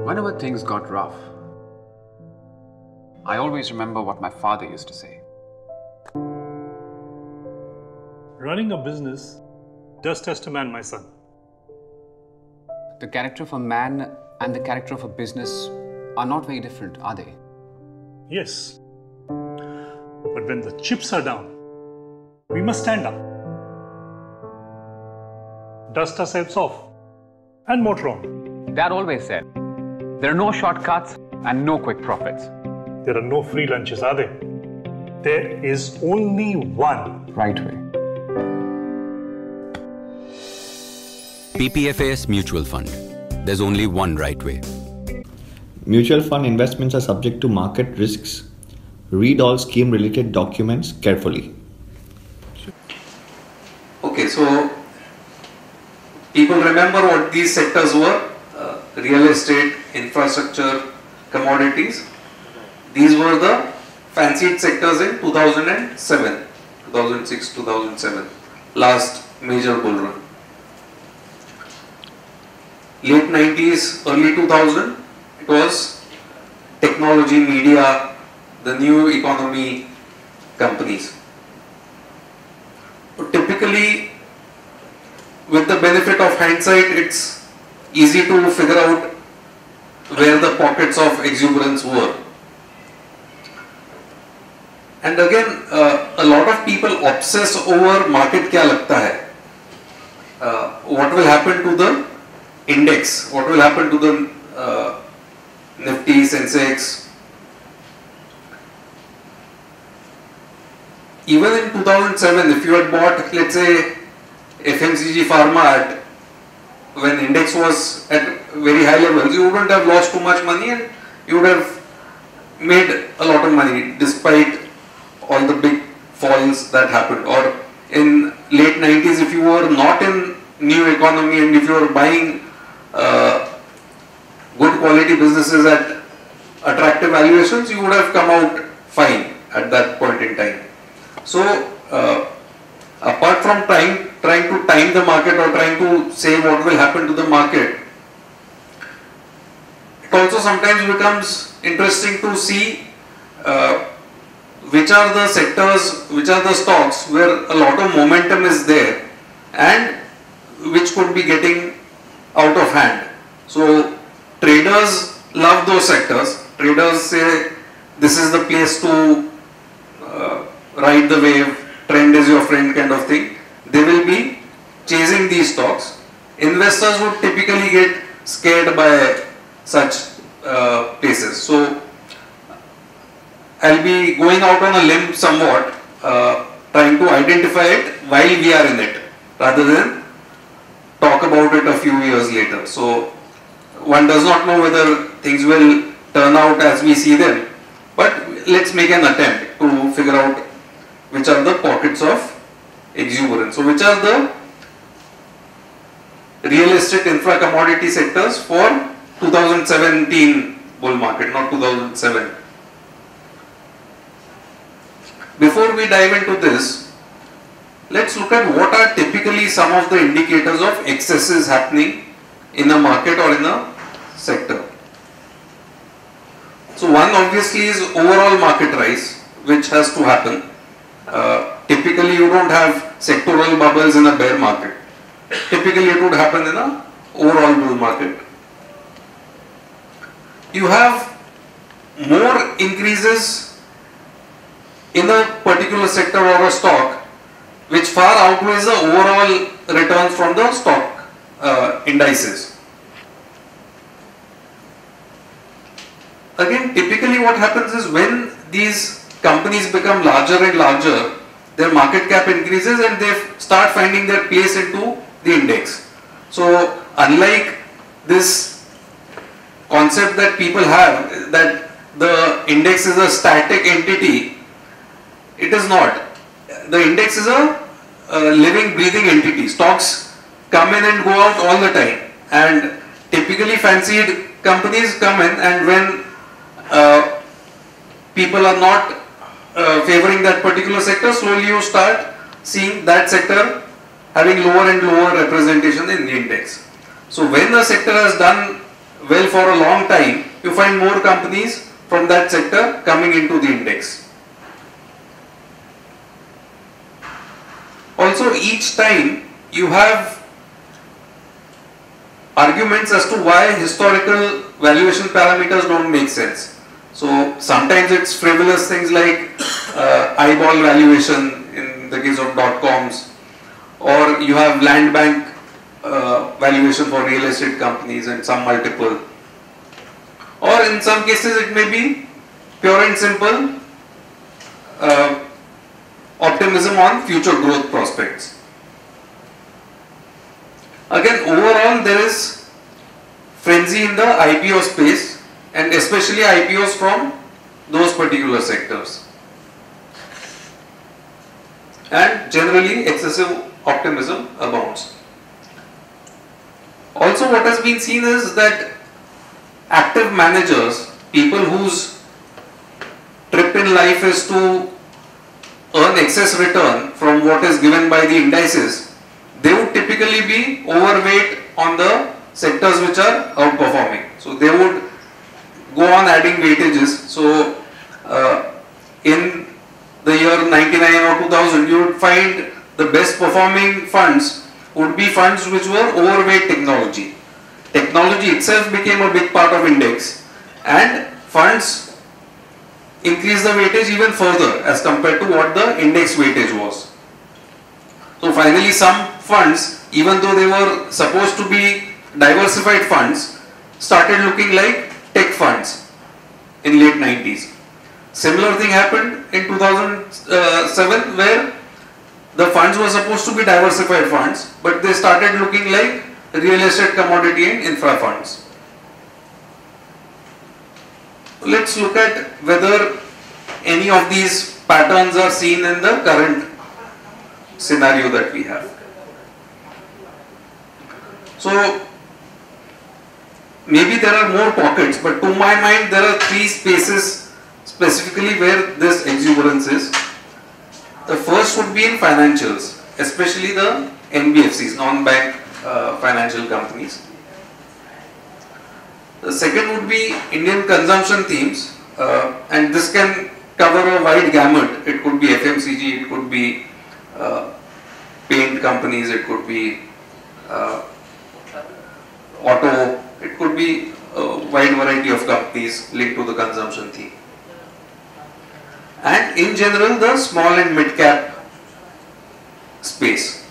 Whenever things got rough, I always remember what my father used to say. Running a business does test a man, my son. The character of a man and the character of a business are not very different, are they? Yes. But when the chips are down, we must stand up. Dust ourselves off and motor on. Dad always said, there are no shortcuts and no quick profits. There are no free lunches, are there? There is only one right way. PPFAS Mutual Fund. There's only one right way. Mutual fund investments are subject to market risks. Read all scheme-related documents carefully. Okay, so people remember what these sectors were: real estate, infrastructure, commodities. These were the fancied sectors in 2007, 2006, 2007, last major bull run. Late 90s, early 2000, it was technology, media, the new economy companies. So typically, with the benefit of hindsight, it's easy to figure out where the pockets of exuberance were. And again, a lot of people obsess over market kya lagta hai. What will happen to the index? What will happen to the Nifty, Sensex? Even in 2007, if you had bought, let's say, FMCG Pharma when index was at very high levels, you wouldn't have lost too much money and you would have made a lot of money despite all the big falls that happened. Or in late 90s, if you were not in new economy and if you were buying good quality businesses at attractive valuations, you would have come out fine at that point in time. So, apart from trying to time the market or trying to say what will happen to the market, it also sometimes becomes interesting to see which are the sectors, which are the stocks where a lot of momentum is there and which could be getting out of hand. So traders love those sectors. Traders say this is the place to ride the wave, trend is your friend kind of thing. They will be chasing these stocks. Investors would typically get scared by such places. So I'll be going out on a limb somewhat, trying to identify it while we are in it, rather than talk about it a few years later. So one does not know whether things will turn out as we see them, but let's make an attempt to figure out which are the pockets of exuberance. So which are the real estate infra commodity sectors for 2017 bull market, not 2007. Before we dive into this, let's look at what are typically some of the indicators of excesses happening in a market or in a sector. So one obviously is overall market rise, which has to happen. Typically you don't have sectoral bubbles in a bear market. Typically it would happen in a overall bull market. You have more increases in a particular sector or a stock which far outweighs the overall returns from the stock indices. Again, typically what happens is when these companies become larger and larger, their market cap increases and they start finding their place into the index. So unlike this concept that people have that the index is a static entity, it is not. The index is a living, breathing entity. Stocks come in and go out all the time, and typically fancied companies come in, and when people are not favoring that particular sector, slowly you start seeing that sector having lower and lower representation in the index. So when the sector has done well for a long time, you find more companies from that sector coming into the index. Also, each time you have arguments as to why historical valuation parameters don't make sense. So sometimes it's frivolous things like eyeball valuation in the case of dot-coms, or you have land bank valuation for real estate companies and some multiple, or in some cases it may be pure and simple optimism on future growth prospects. Again, overall there is frenzy in the IPO space, and especially IPOs from those particular sectors, and generally excessive optimism abounds. Also, what has been seen is that active managers, people whose trip in life is to earn excess return from what is given by the indices, they would typically be overweight on the sectors which are outperforming. So they would go on adding weightages. So in the year 99 or 2000, you would find the best performing funds would be funds which were overweight technology. Technology itself became a big part of index, and funds increased the weightage even further as compared to what the index weightage was. So finally some funds, even though they were supposed to be diversified funds, started looking like tech funds in late 90s. Similar thing happened in 2007, where the funds were supposed to be diversified funds, but they started looking like real estate, commodity and infra funds. Let's look at whether any of these patterns are seen in the current scenario that we have. So maybe there are more pockets, but to my mind there are three spaces specifically where this exuberance is. The first would be in financials, especially the NBFCs, non-bank financial companies. The second would be Indian consumption themes, and this can cover a wide gamut. It could be FMCG, it could be paint companies, it could be auto, it could be a wide variety of companies linked to the consumption theme. And in general, the small and mid cap space.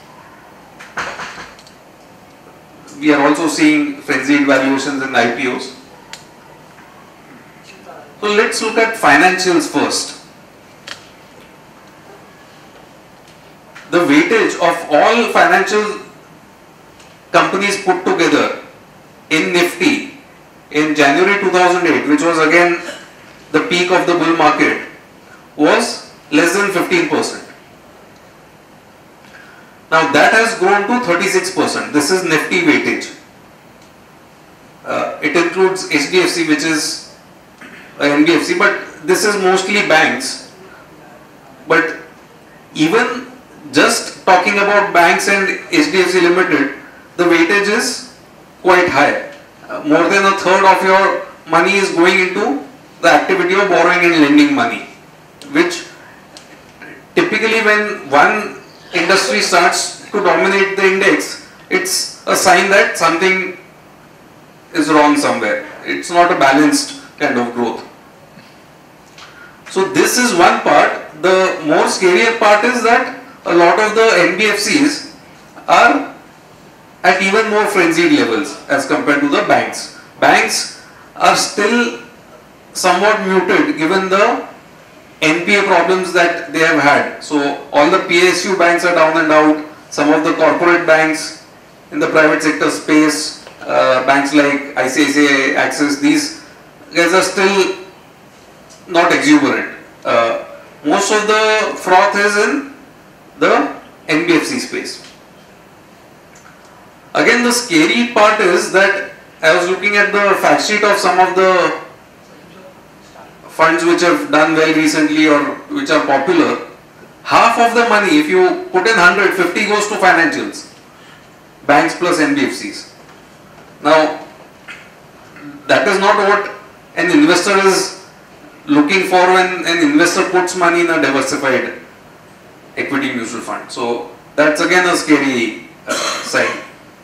We are also seeing frenzied valuations in IPOs. So let's look at financials first. The weightage of all financial companies put together in Nifty in January 2008, which was again the peak of the bull market, was less than 15%. Now that has grown to 36%. This is Nifty weightage. It includes HDFC, which is NBFC, but this is mostly banks. But even just talking about banks and HDFC Limited, the weightage is quite high. More than a third of your money is going into the activity of borrowing and lending money, which typically when one industry starts to dominate the index, it's a sign that something is wrong somewhere. It's not a balanced kind of growth. So this is one part. The more scarier part is that a lot of the NBFCs are at even more frenzied levels as compared to the banks. Banks are still somewhat muted given the NPA problems that they have had. So all the PSU banks are down and out. Some of the corporate banks in the private sector space, banks like ICICI, Axis, these guys are still not exuberant. Most of the froth is in the NBFC space. Again, the scary part is that I was looking at the fact sheet of some of the funds which have done well recently or which are popular. Half of the money, if you put in 100, 50 goes to financials, banks plus NBFCs. Now, that is not what an investor is looking for when an investor puts money in a diversified equity mutual fund. So that's again a scary sign.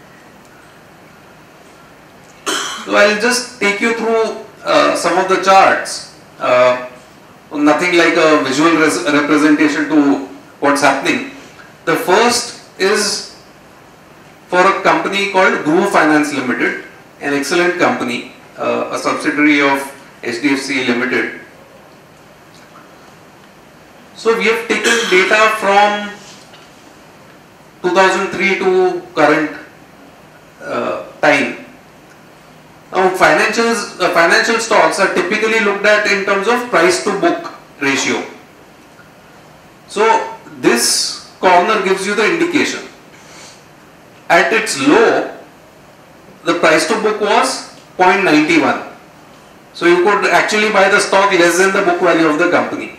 So I'll just take you through some of the charts. Nothing like a visual representation to what's happening. The first is for a company called Guru Finance Limited, an excellent company, a subsidiary of HDFC Limited. So we have taken data from 2003 to current time. Now financial stocks are typically looked at in terms of price to book ratio. So this corner gives you the indication. At its low, the price to book was 0.91. So you could actually buy the stock less than the book value of the company.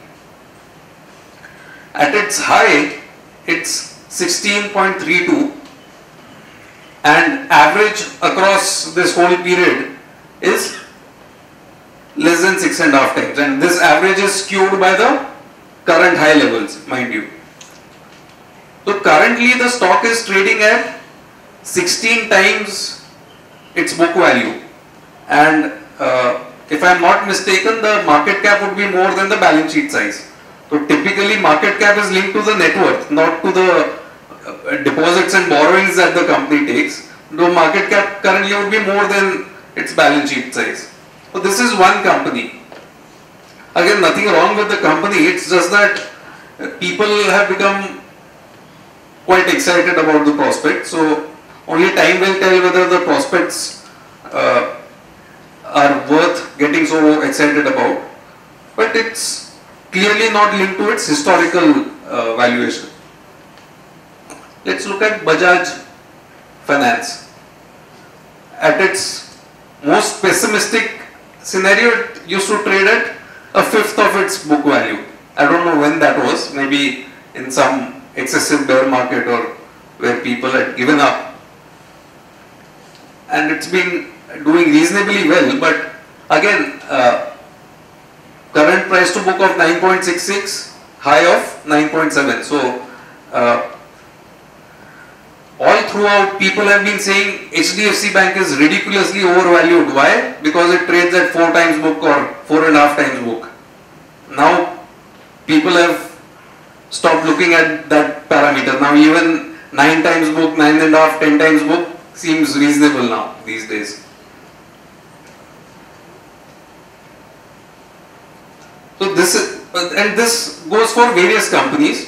At its high, it's 16.32, and average across this whole period is less than 6.5 times, and this average is skewed by the current high levels, mind you. So currently the stock is trading at 16 times its book value, and if I am not mistaken, the market cap would be more than the balance sheet size. So typically market cap is linked to the net worth, not to the deposits and borrowings that the company takes. The market cap currently would be more than its balance sheet size. So this is one company. Again, nothing wrong with the company, it's just that people have become quite excited about the prospect. So only time will tell whether the prospects are worth getting so excited about. But it's clearly not linked to its historical valuation. Let's look at Bajaj Finance. At its most pessimistic scenario, it used to trade at a fifth of its book value. I don't know when that was, maybe in some excessive bear market or where people had given up. And it's been doing reasonably well, but again, current price to book of 9.66, high of 9.7. So all throughout people have been saying HDFC Bank is ridiculously overvalued. Why? Because it trades at 4 times book or 4.5 times book. Now people have stopped looking at that parameter. Now even 9 times book, 9.5, 10 times book seems reasonable now these days. So this is, and this goes for various companies.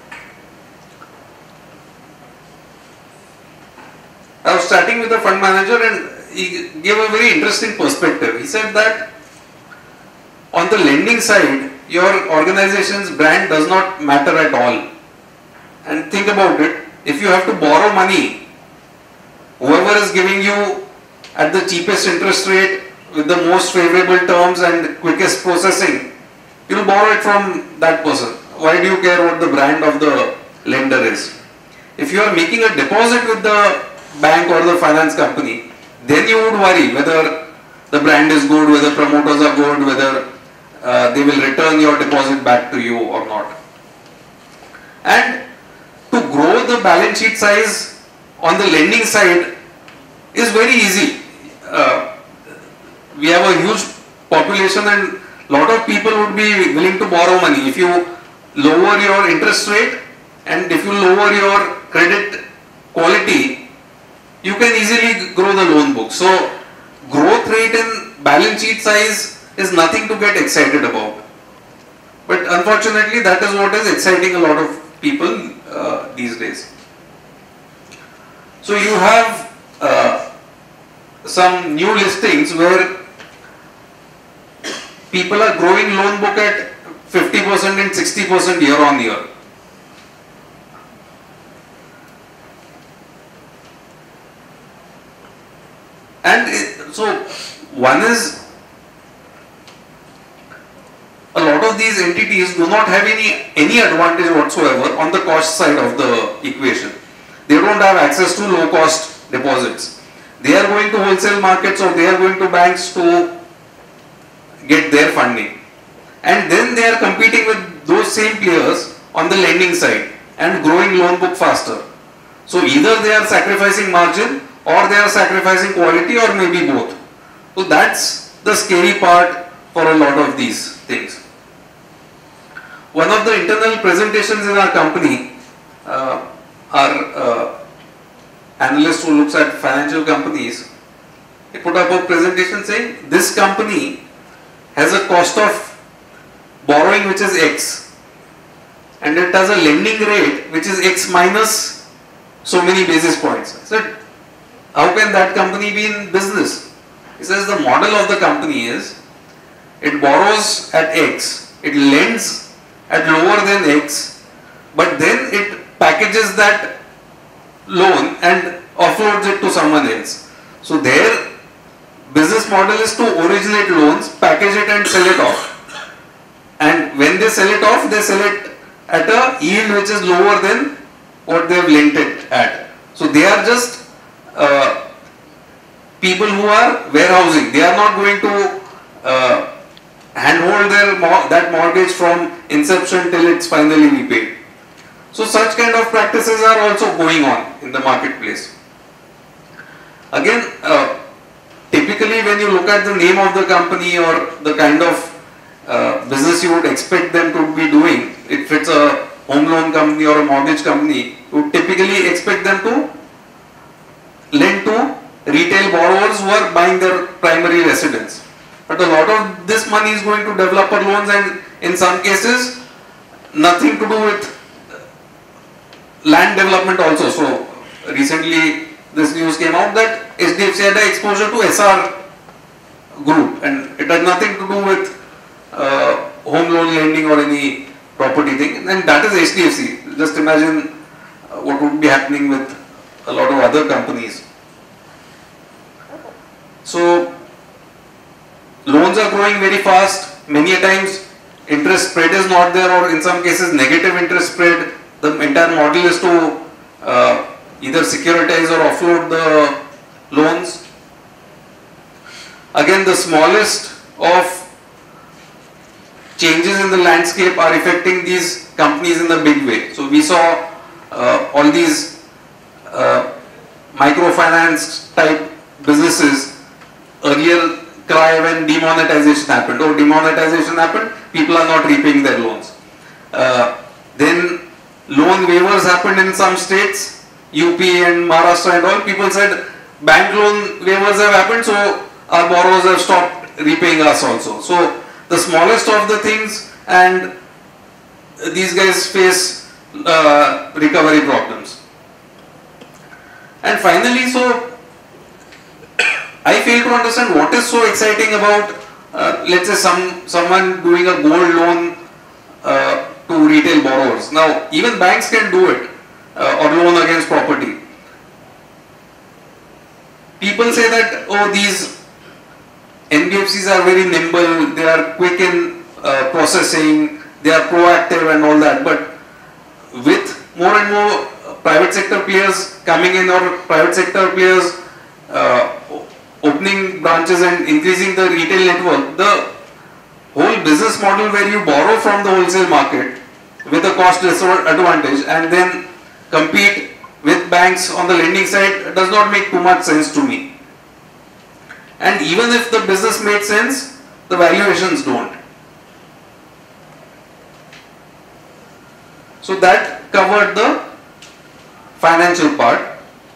I was chatting with a fund manager and he gave a very interesting perspective. He said that on the lending side, your organization's brand does not matter at all. And think about it, if you have to borrow money, whoever is giving you at the cheapest interest rate with the most favorable terms and quickest processing, you will borrow it from that person. Why do you care what the brand of the lender is? If you are making a deposit with the bank or the finance company, then you would worry whether the brand is good, whether promoters are good, whether they will return your deposit back to you or not. And to grow the balance sheet size on the lending side is very easy. We have a huge population and a lot of people would be willing to borrow money. If you lower your interest rate and if you lower your credit quality, you can easily grow the loan book. So growth rate in balance sheet size is nothing to get excited about. But unfortunately that is what is exciting a lot of people these days. So you have some new listings where people are growing loan book at 50% and 60% year on year. And so one is, a lot of these entities do not have any advantage whatsoever on the cost side of the equation. They don't have access to low cost deposits. they are going to wholesale markets or they are going to banks to get their funding. And then they are competing with those same players on the lending side and growing loan book faster. So either they are sacrificing margin or they are sacrificing quality, or maybe both. So that's the scary part for a lot of these things. One of the internal presentations in our company, our analyst who looks at financial companies, he put up a presentation saying this company has a cost of borrowing which is X, and it has a lending rate which is X minus so many basis points. I said, how can that company be in business? He says the model of the company is it borrows at X, it lends at lower than X, but then it packages that loan and offloads it to someone else. So their business model is to originate loans, package it and sell it off. And when they sell it off, they sell it at a yield which is lower than what they have lent it at. So they are just people who are warehousing. They are not going to handhold that mortgage from inception till it's finally repaid. So such kind of practices are also going on in the marketplace. Again, typically when you look at the name of the company or the kind of business you would expect them to be doing, if it's a home loan company or a mortgage company, you would typically expect them to lend to retail borrowers who are buying their primary residence. But a lot of this money is going to developer loans, and in some cases nothing to do with land development also. So recently this news came out that HDFC had an exposure to SR group, and it had nothing to do with home loan lending or any property thing, and that is HDFC. Just imagine what would be happening with a lot of other companies. So loans are growing very fast. Many a times interest spread is not there, or in some cases negative interest spread. The entire model is to either securitize or offload the loans. Again, the smallest of changes in the landscape are affecting these companies in a big way. So we saw all these microfinance type businesses earlier cry when demonetization happened. Oh, demonetization happened, people are not repaying their loans. Then loan waivers happened in some states, UP and Maharashtra and all. People said bank loan waivers have happened, so our borrowers have stopped repaying us also. So the smallest of the things, and these guys face recovery problems. And finally, so I fail to understand what is so exciting about let's say someone doing a gold loan to retail borrowers. Now even banks can do it, or loan against property. People say that, oh, these NBFCs are very nimble, they are quick in processing, they are proactive and all that, but with more and more private sector players coming in, or private sector players opening branches and increasing the retail network, the whole business model where you borrow from the wholesale market with a cost disadvantage and then compete with banks on the lending side does not make too much sense to me. And even if the business made sense, the valuations don't. So that covered the financial part.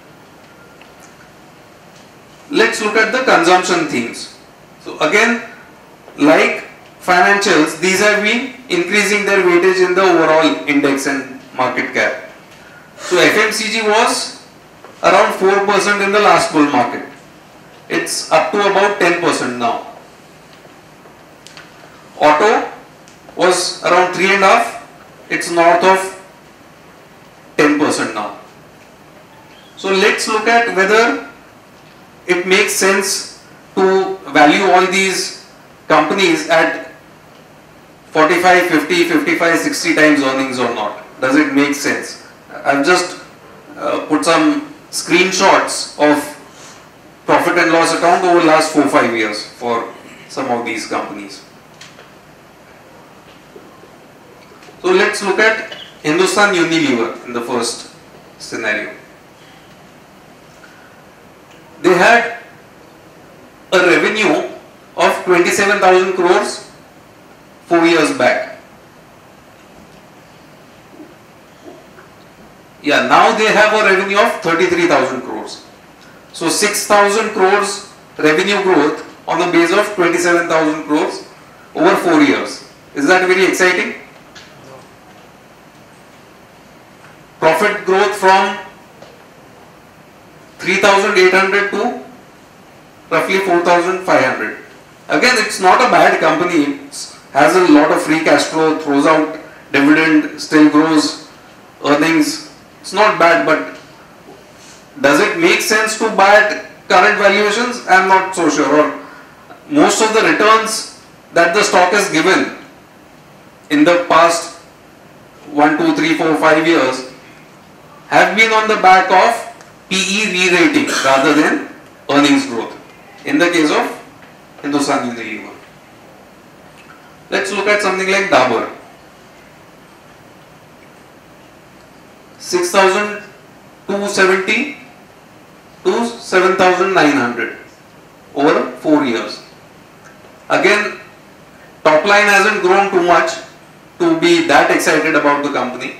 Let's look at the consumption themes. So again, like financials, these have been increasing their weightage in the overall index and market cap. So FMCG was around 4% in the last bull market. It's up to about 10% now. Auto was around 3.5%. It's north of 10% now. So let's look at whether it makes sense to value all these companies at 45, 50, 55, 60 times earnings or not. Does it make sense? I've just put some screenshots of profit and loss account over the last 4-5 years for some of these companies. So let's look at Hindustan Unilever in the first scenario. They had a revenue of 27,000 crores 4 years back. Yeah, now they have a revenue of 33,000 crores. So 6,000 crores revenue growth on the base of 27,000 crores over 4 years. Is that very exciting? Profit growth from 3,800 to roughly 4,500. Again, it's not a bad company. It has a lot of free cash flow, throws out dividend, still grows earnings. It's not bad, but does it make sense to buy at current valuations? I'm not so sure. Or most of the returns that the stock has given in the past 1, 2, 3, 4, 5 years have been on the back of PE re-rating rather than earnings growth in the case of Hindustan Unilever. Let's look at something like Dabur. 6,270 to 7,900 over 4 years. Again, top line hasn't grown too much to be that excited about the company.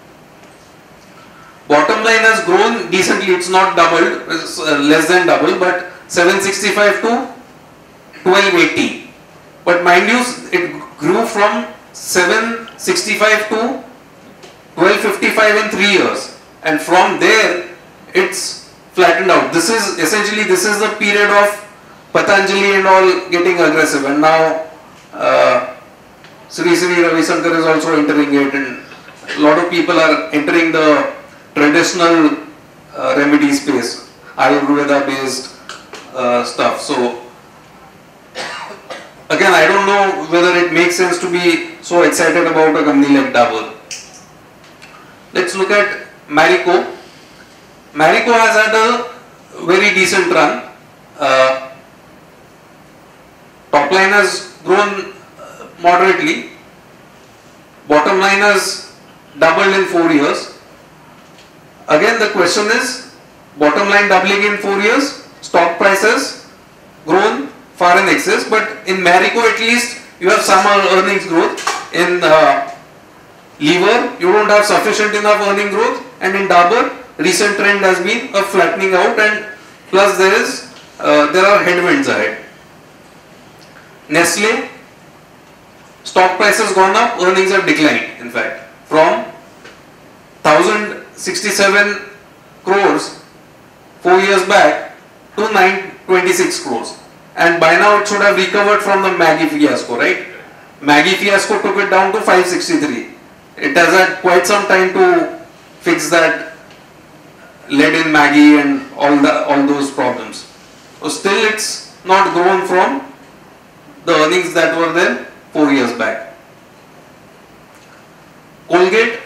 Bottom line has grown decently. It's not doubled, it's less than double, but 765 to 1280. But mind you, it grew from 765 to 1255 in 3 years, and from there it's flattened out. This is essentially the period of Patanjali and all getting aggressive, and now Sri Ravi Shankar is also entering it, and a lot of people are entering the traditional remedy space, Ayurveda based stuff. So again, I don't know whether it makes sense to be so excited about a company like Dabur. Let's look at Marico. Marico has had a very decent run. Top line has grown moderately. Bottom line has doubled in 4 years. Again, the question is, bottom line doubling in 4 years, stock prices grown far in excess, but in Marico at least you have some earnings growth. In Lever, you don't have sufficient enough earning growth, and in Dabur, recent trend has been a flattening out, and plus there are headwinds ahead. Nestle, stock price has gone up, earnings have declined, in fact, from 1,067 crores 4 years back to 926 crores. And by now it should have recovered from the Maggi fiasco, right? Maggi fiasco took it down to 563. It has had quite some time to fix that lead in Maggi and all those problems. So still it's not grown from the earnings that were there 4 years back. Colgate,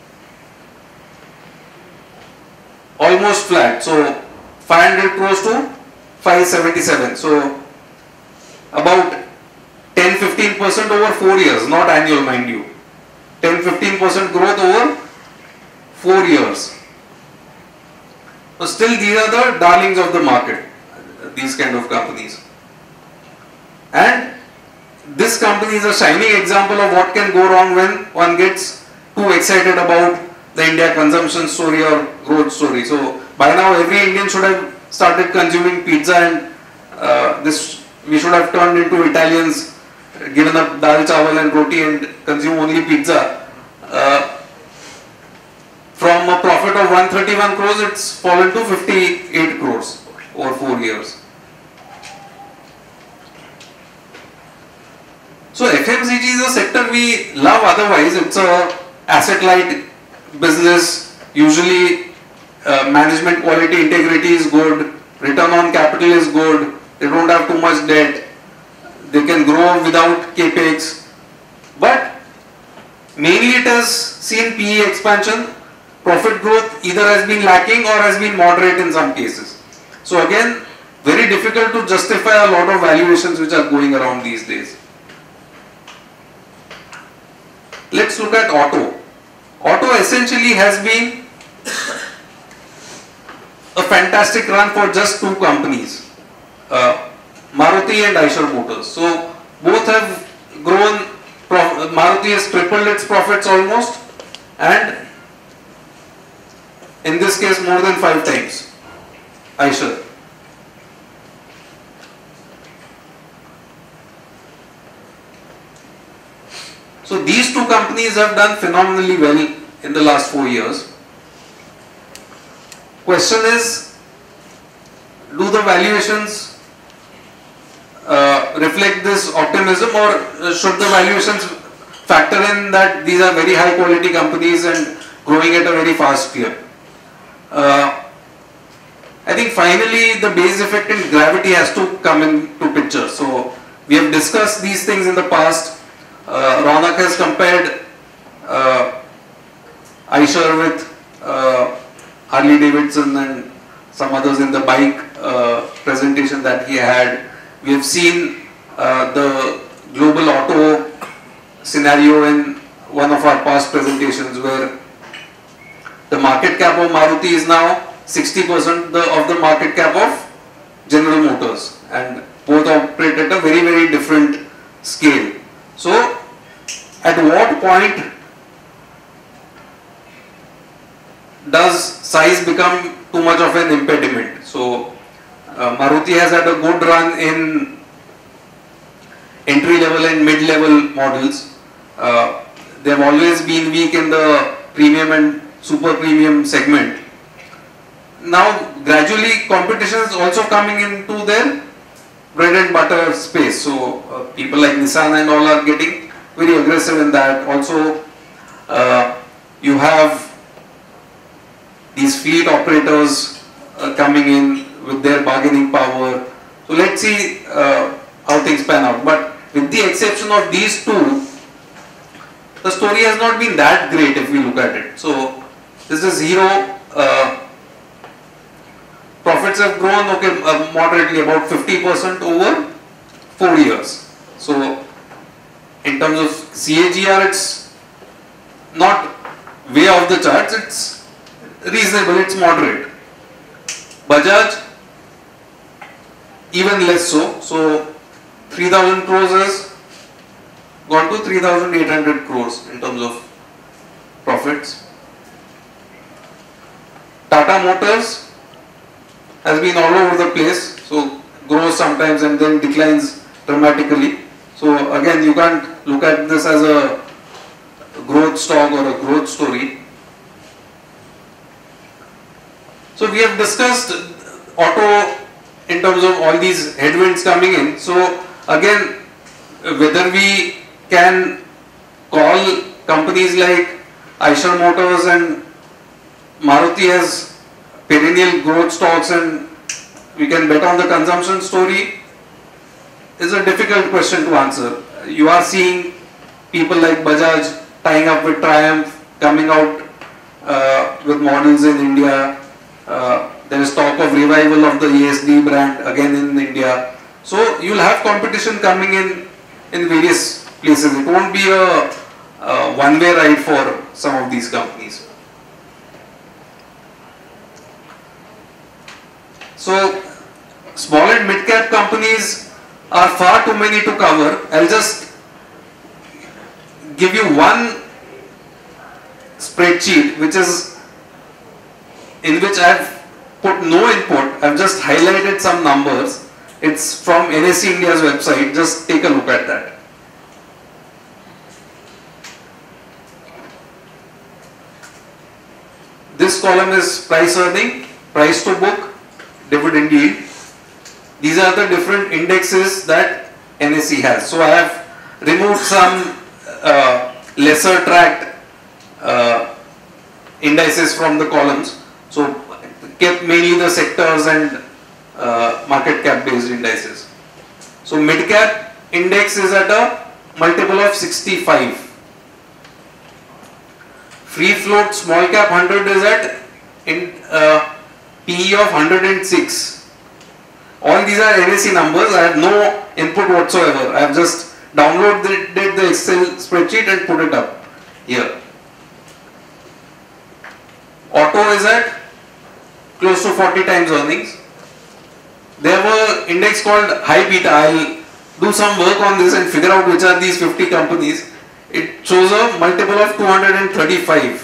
almost flat, so 500 crores to 577. So about 10-15% over 4 years, not annual mind you. 10-15% growth over 4 years. So still these are the darlings of the market, these kind of companies. And this company is a shining example of what can go wrong when one gets too excited about the India consumption story or growth story. So by now every Indian should have started consuming pizza, and we should have turned into Italians, given up dal chawal and roti and consume only pizza. From a profit of 131 crores, it's fallen to 58 crores over 4 years. So FMCG is a sector we love otherwise. It's a asset light business. Usually management quality integrity is good, return on capital is good, they don't have too much debt, they can grow without capex, but mainly it has seen PE expansion. Profit growth either has been lacking or has been moderate in some cases. So again, very difficult to justify a lot of valuations which are going around these days. Let's look at auto. Auto essentially has been a fantastic run for just two companies, Maruti and Eicher Motors. So both have grown. Maruti has tripled its profits almost, and in this case more than 5 times Eicher. So these two companies have done phenomenally well in the last 4 years. Question is, do the valuations reflect this optimism, or should the valuations factor in that these are very high quality companies and growing at a very fast clip? I think finally the base effect and gravity has to come into picture. So we have discussed these things in the past. Ronak has compared Eicher with Harley Davidson and some others in the bike presentation that he had. We have seen the global auto scenario in one of our past presentations, where the market cap of Maruti is now 60% of the market cap of General Motors, and both operate at a very, very different scale. So at what point does size become too much of an impediment? So Maruti has had a good run in entry level and mid level models. They have always been weak in the premium and super premium segment. Now gradually competition is also coming into their bread and butter space. So people like Nissan and all are getting very aggressive in that. Also you have these fleet operators coming in with their bargaining power. So let's see how things pan out. But with the exception of these two, the story has not been that great if we look at it. So this is zero. Profits have grown moderately, about 50% over 4 years. So in terms of CAGR, it's not way off the charts, it's reasonable, it's moderate. Bajaj, even less so. So 3,000 crores has gone to 3,800 crores in terms of profits. Tata Motors has been all over the place, so grows sometimes and then declines dramatically. So again, you can't look at this as a growth stock or a growth story. So we have discussed auto in terms of all these headwinds coming in. So again, whether we can call companies like Eicher Motors and Maruti as perennial growth stocks and we can bet on the consumption story is a difficult question to answer. You are seeing people like Bajaj tying up with Triumph, coming out with models in India. There is talk of revival of the ESD brand again in India. So you will have competition coming in various places. It won't be a one-way ride for some of these companies. So small and mid-cap companies are far too many to cover. I'll just give you one spreadsheet in which I've put no input. I've just highlighted some numbers. It's from NSE India's website. Just take a look at that. This column is price earning, price to book, dividend yield. These are the different indexes that NSE has. So I have removed some lesser tracked indices from the columns. So kept mainly the sectors and market cap based indices. So mid cap index is at a multiple of 65. Free float small cap 100 is at PE of 106. All these are NSE numbers. I have no input whatsoever. I have just downloaded the Excel spreadsheet and put it up here. Auto is at close to 40 times earnings. There were index called high beta. I'll do some work on this and figure out which are these 50 companies. It shows a multiple of 235.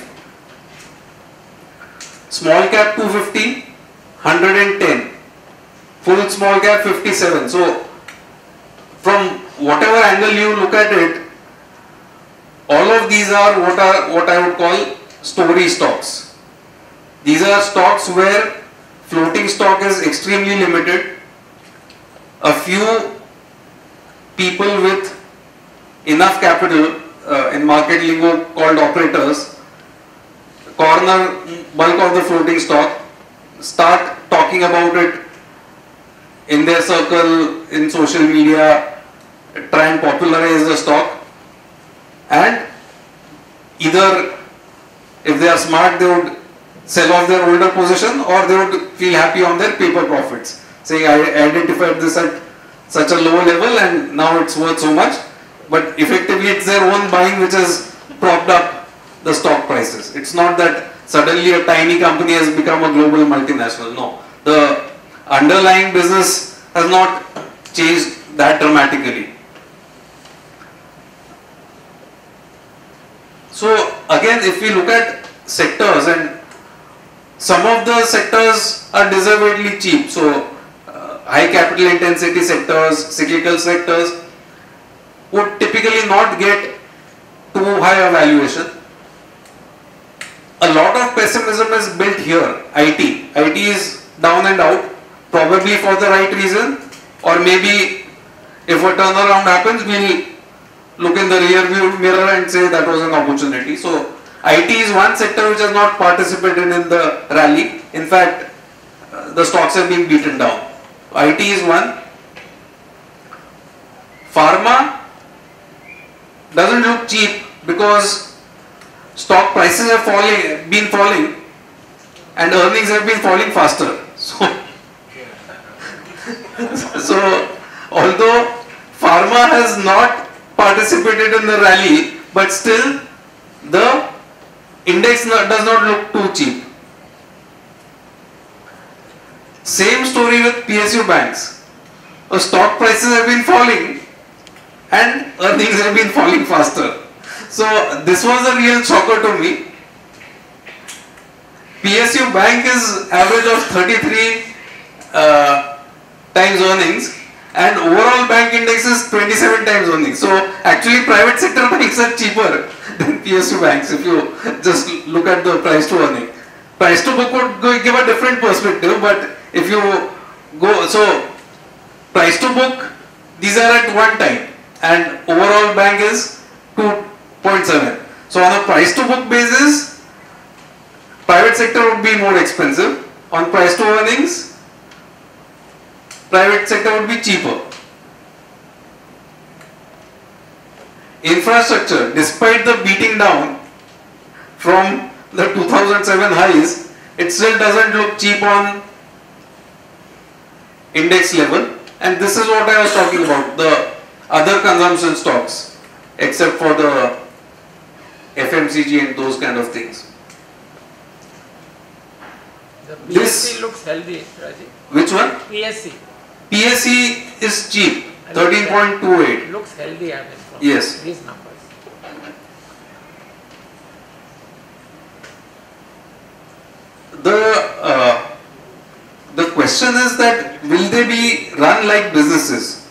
Small cap 250, 110. Full small cap 57. So from whatever angle you look at it, all of these are what I would call story stocks. These are stocks where floating stock is extremely limited. A few people with enough capital, in market lingo called operators, corner bulk of the floating stock, start talking about it in their circle, in social media, try and popularize the stock, and either if they are smart they would sell off their older position, or they would feel happy on their paper profits, saying I identified this at such a low level and now it's worth so much, but effectively it's their own buying which has propped up the stock prices. It's not that suddenly a tiny company has become a global multinational. No, the underlying business has not changed that dramatically. So again, if we look at sectors, and some of the sectors are deservedly cheap, so high capital intensity sectors, cyclical sectors would typically not get too high a valuation. A lot of pessimism is built here. IT is down and out, probably for the right reason, or maybe if a turnaround happens, we'll look in the rear view mirror and say that was an opportunity. So IT is one sector which has not participated in the rally. In fact, the stocks have been beaten down. IT is one. Pharma doesn't look cheap because stock prices have been falling and earnings have been falling faster. So although Pharma has not participated in the rally, but still the index does not look too cheap. Same story with PSU banks. The stock prices have been falling and earnings have been falling faster. So this was a real shocker to me. PSU bank is average of 33 times earnings and overall bank index is 27 times earnings. So actually private sector banks are cheaper than PSU banks if you just look at the price to earning. Price to book would give a different perspective, but if you go, so price to book, these are at 1 time and overall bank is 2.7. So on a price to book basis, private sector would be more expensive. On price to earnings, private sector would be cheaper. Infrastructure, despite the beating down from the 2007 highs, it still doesn't look cheap on index level, and this is what I was talking about, the other consumption stocks except for the FMCG and those kind of things. The PSC looks healthy, Rajiv. Which one? PSC. PSC is cheap, 13.28. Looks healthy, I mean, from yes. these numbers. The question is that will they be run like businesses?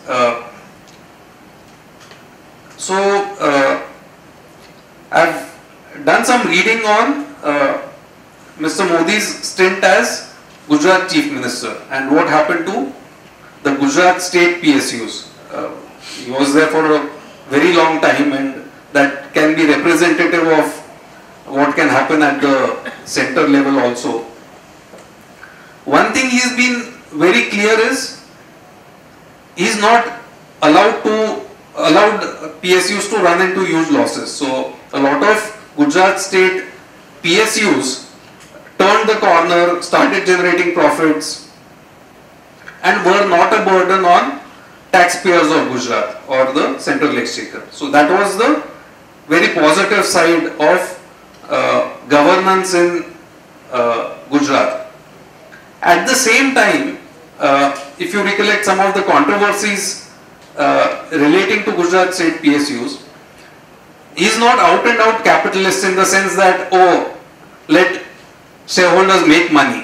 I've done some reading on Mr. Modi's stint as Gujarat Chief Minister and what happened to the Gujarat state PSUs. He was there for a very long time, and that can be representative of what can happen at the center level also. One thing he's been very clear is he's not allowed PSUs to run into huge losses. So a lot of Gujarat state PSUs turned the corner, started generating profits, and were not a burden on taxpayers of Gujarat or the central exchequer. So that was the very positive side of governance in Gujarat. At the same time, if you recollect some of the controversies relating to Gujarat state PSUs, he is not out and out capitalist in the sense that, oh, let shareholders make money.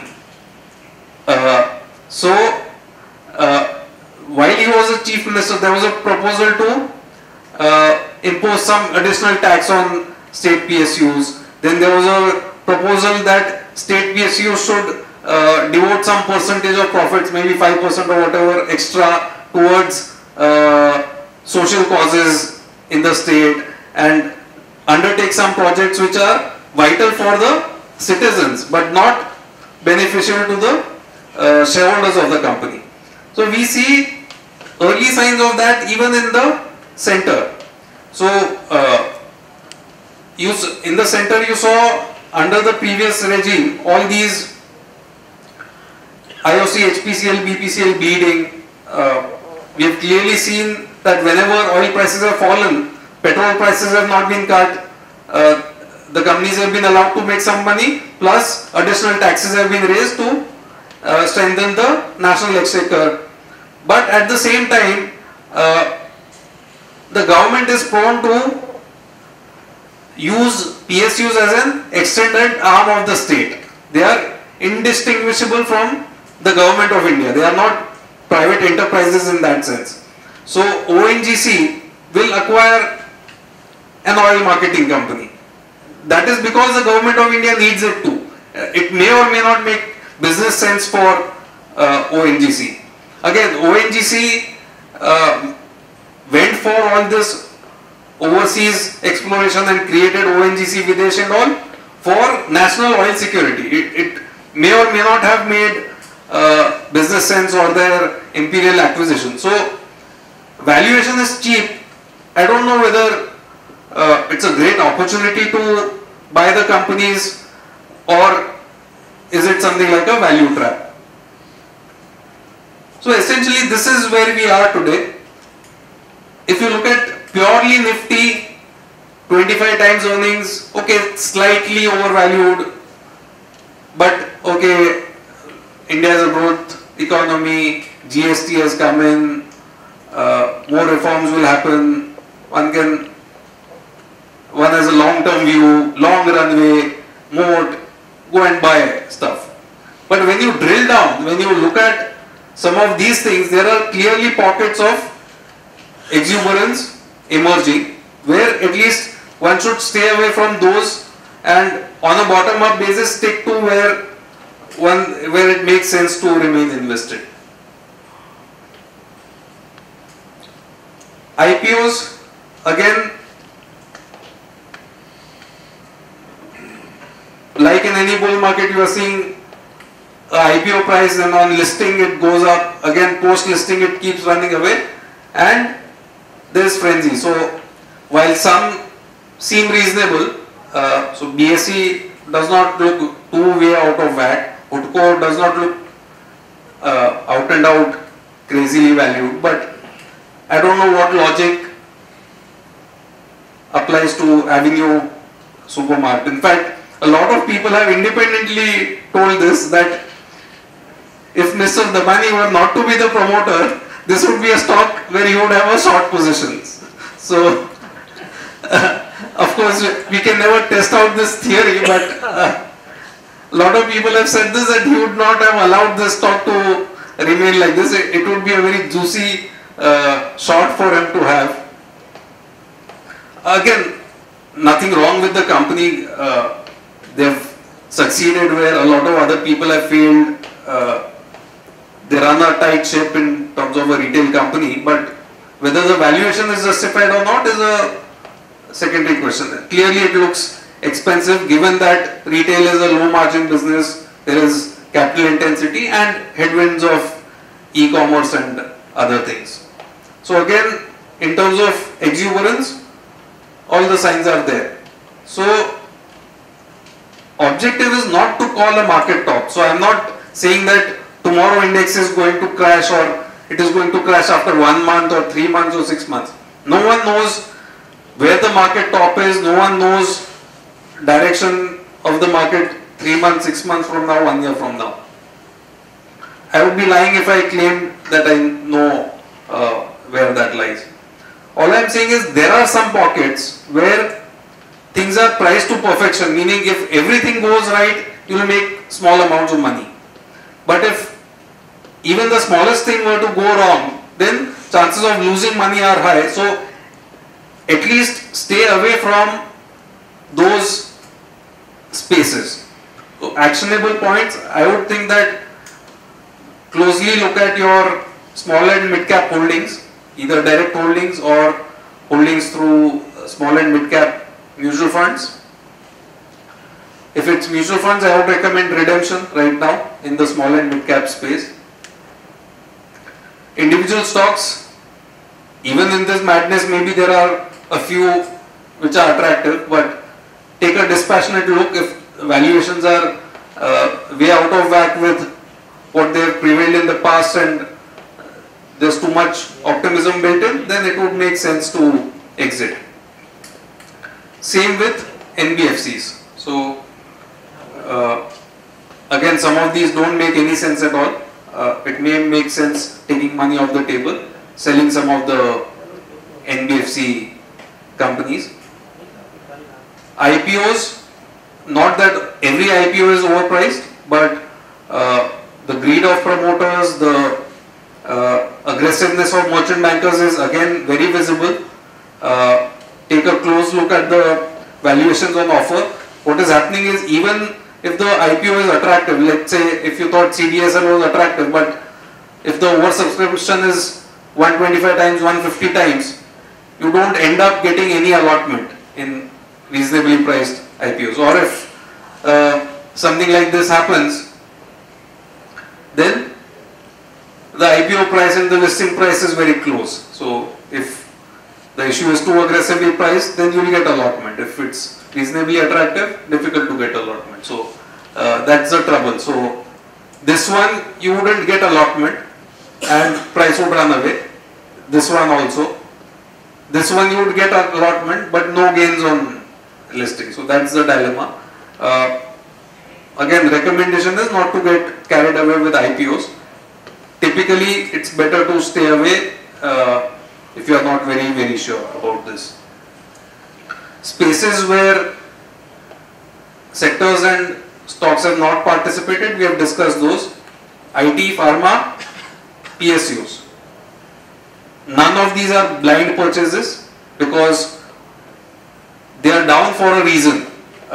While he was a chief minister, there was a proposal to impose some additional tax on state PSUs. Then there was a proposal that state PSUs should devote some percentage of profits, maybe 5% or whatever extra, towards social causes in the state and undertake some projects which are vital for the citizens but not beneficial to the shareholders of the company. So we see early signs of that even in the center. So in the center you saw under the previous regime all these IOC, HPCL, BPCL bleeding. We have clearly seen that whenever oil prices have fallen, petrol prices have not been cut, the companies have been allowed to make some money, plus additional taxes have been raised to strengthen the national exchequer. But at the same time, the government is prone to use PSUs as an extended arm of the state. They are indistinguishable from the government of India. They are not private enterprises in that sense. So ONGC will acquire an oil marketing company. That is because the government of India needs it to. It may or may not make business sense for ONGC. Again, ONGC went for all this overseas exploration and created ONGC Videsh and all for national oil security. It may or may not have made business sense or their imperial acquisition. So valuation is cheap. I don't know whether it's a great opportunity to buy the companies or is it something like a value trap. So essentially this is where we are today. If you look at purely Nifty, 25 times earnings, okay, slightly overvalued, but okay, India is a growth economy, GST has come in, more reforms will happen, one has a long-term view, long runway, moat, go and buy stuff. But when you drill down, when you look at some of these things, there are clearly pockets of exuberance emerging, where at least one should stay away from those and on a bottom-up basis stick to where it makes sense to remain invested. IPOs, again, like in any bull market, you are seeing IPO price and on listing it goes up, again post listing it keeps running away and there is frenzy. So while some seem reasonable, so BSE does not look too way out of whack, Utco does not look out and out crazily valued, but I don't know what logic applies to Avenue Supermart. In fact, a lot of people have independently told this, that if Mr. Dabani were not to be the promoter, this would be a stock where he would have a short positions. So, of course, we can never test out this theory, but a lot of people have said this, that he would not have allowed this stock to remain like this. It would be a very juicy short for him to have. Again, nothing wrong with the company. They have succeeded where a lot of other people have failed. They run a tight ship in terms of a retail company, but whether the valuation is justified or not is a secondary question. Clearly it looks expensive given that retail is a low margin business, there is capital intensity and headwinds of e-commerce and other things. So again, in terms of exuberance, all the signs are there. So objective is not to call a market top. So I am not saying that tomorrow index is going to crash, or it is going to crash after 1 month or 3 months or 6 months. No one knows where the market top is. No one knows direction of the market 3 months, 6 months from now, 1 year from now. I would be lying if I claimed that I know where that lies. All I am saying is there are some pockets where things are priced to perfection, meaning if everything goes right, you will make small amounts of money. But if even the smallest thing were to go wrong, then chances of losing money are high. So at least stay away from those spaces. So actionable points, I would think that closely look at your small and mid cap holdings, either direct holdings or holdings through small and mid cap mutual funds. If it's mutual funds, I would recommend redemption right now in the small and mid cap space. Individual stocks, even in this madness, maybe there are a few which are attractive, but take a dispassionate look. If valuations are way out of whack with what they have prevailed in the past and there's too much optimism built in, then it would make sense to exit. Same with NBFCs. So again, some of these don't make any sense at all. It may make sense taking money off the table, selling some of the NBFC companies. IPOs, not that every IPO is overpriced, but the greed of promoters, the aggressiveness of merchant bankers is again very visible. Take a close look at the valuations on offer. What is happening is, even if the IPO is attractive, let's say if you thought CDSL was attractive, but if the oversubscription is 125 times, 150 times, you don't end up getting any allotment in reasonably priced IPOs. Or if something like this happens, then the IPO price and the listing price is very close. So if the issue is too aggressively priced, then you will get allotment. If it's reasonably attractive, difficult to get allotment. So that's the trouble. So this one you wouldn't get allotment and price would run away. This one also. This one you would get allotment but no gains on listing. So that's the dilemma. Again, recommendation is not to get carried away with IPOs. Typically, it's better to stay away if you are not very sure about this. Spaces where sectors and stocks have not participated, we have discussed those. IT, Pharma, PSUs. None of these are blind purchases because they are down for a reason.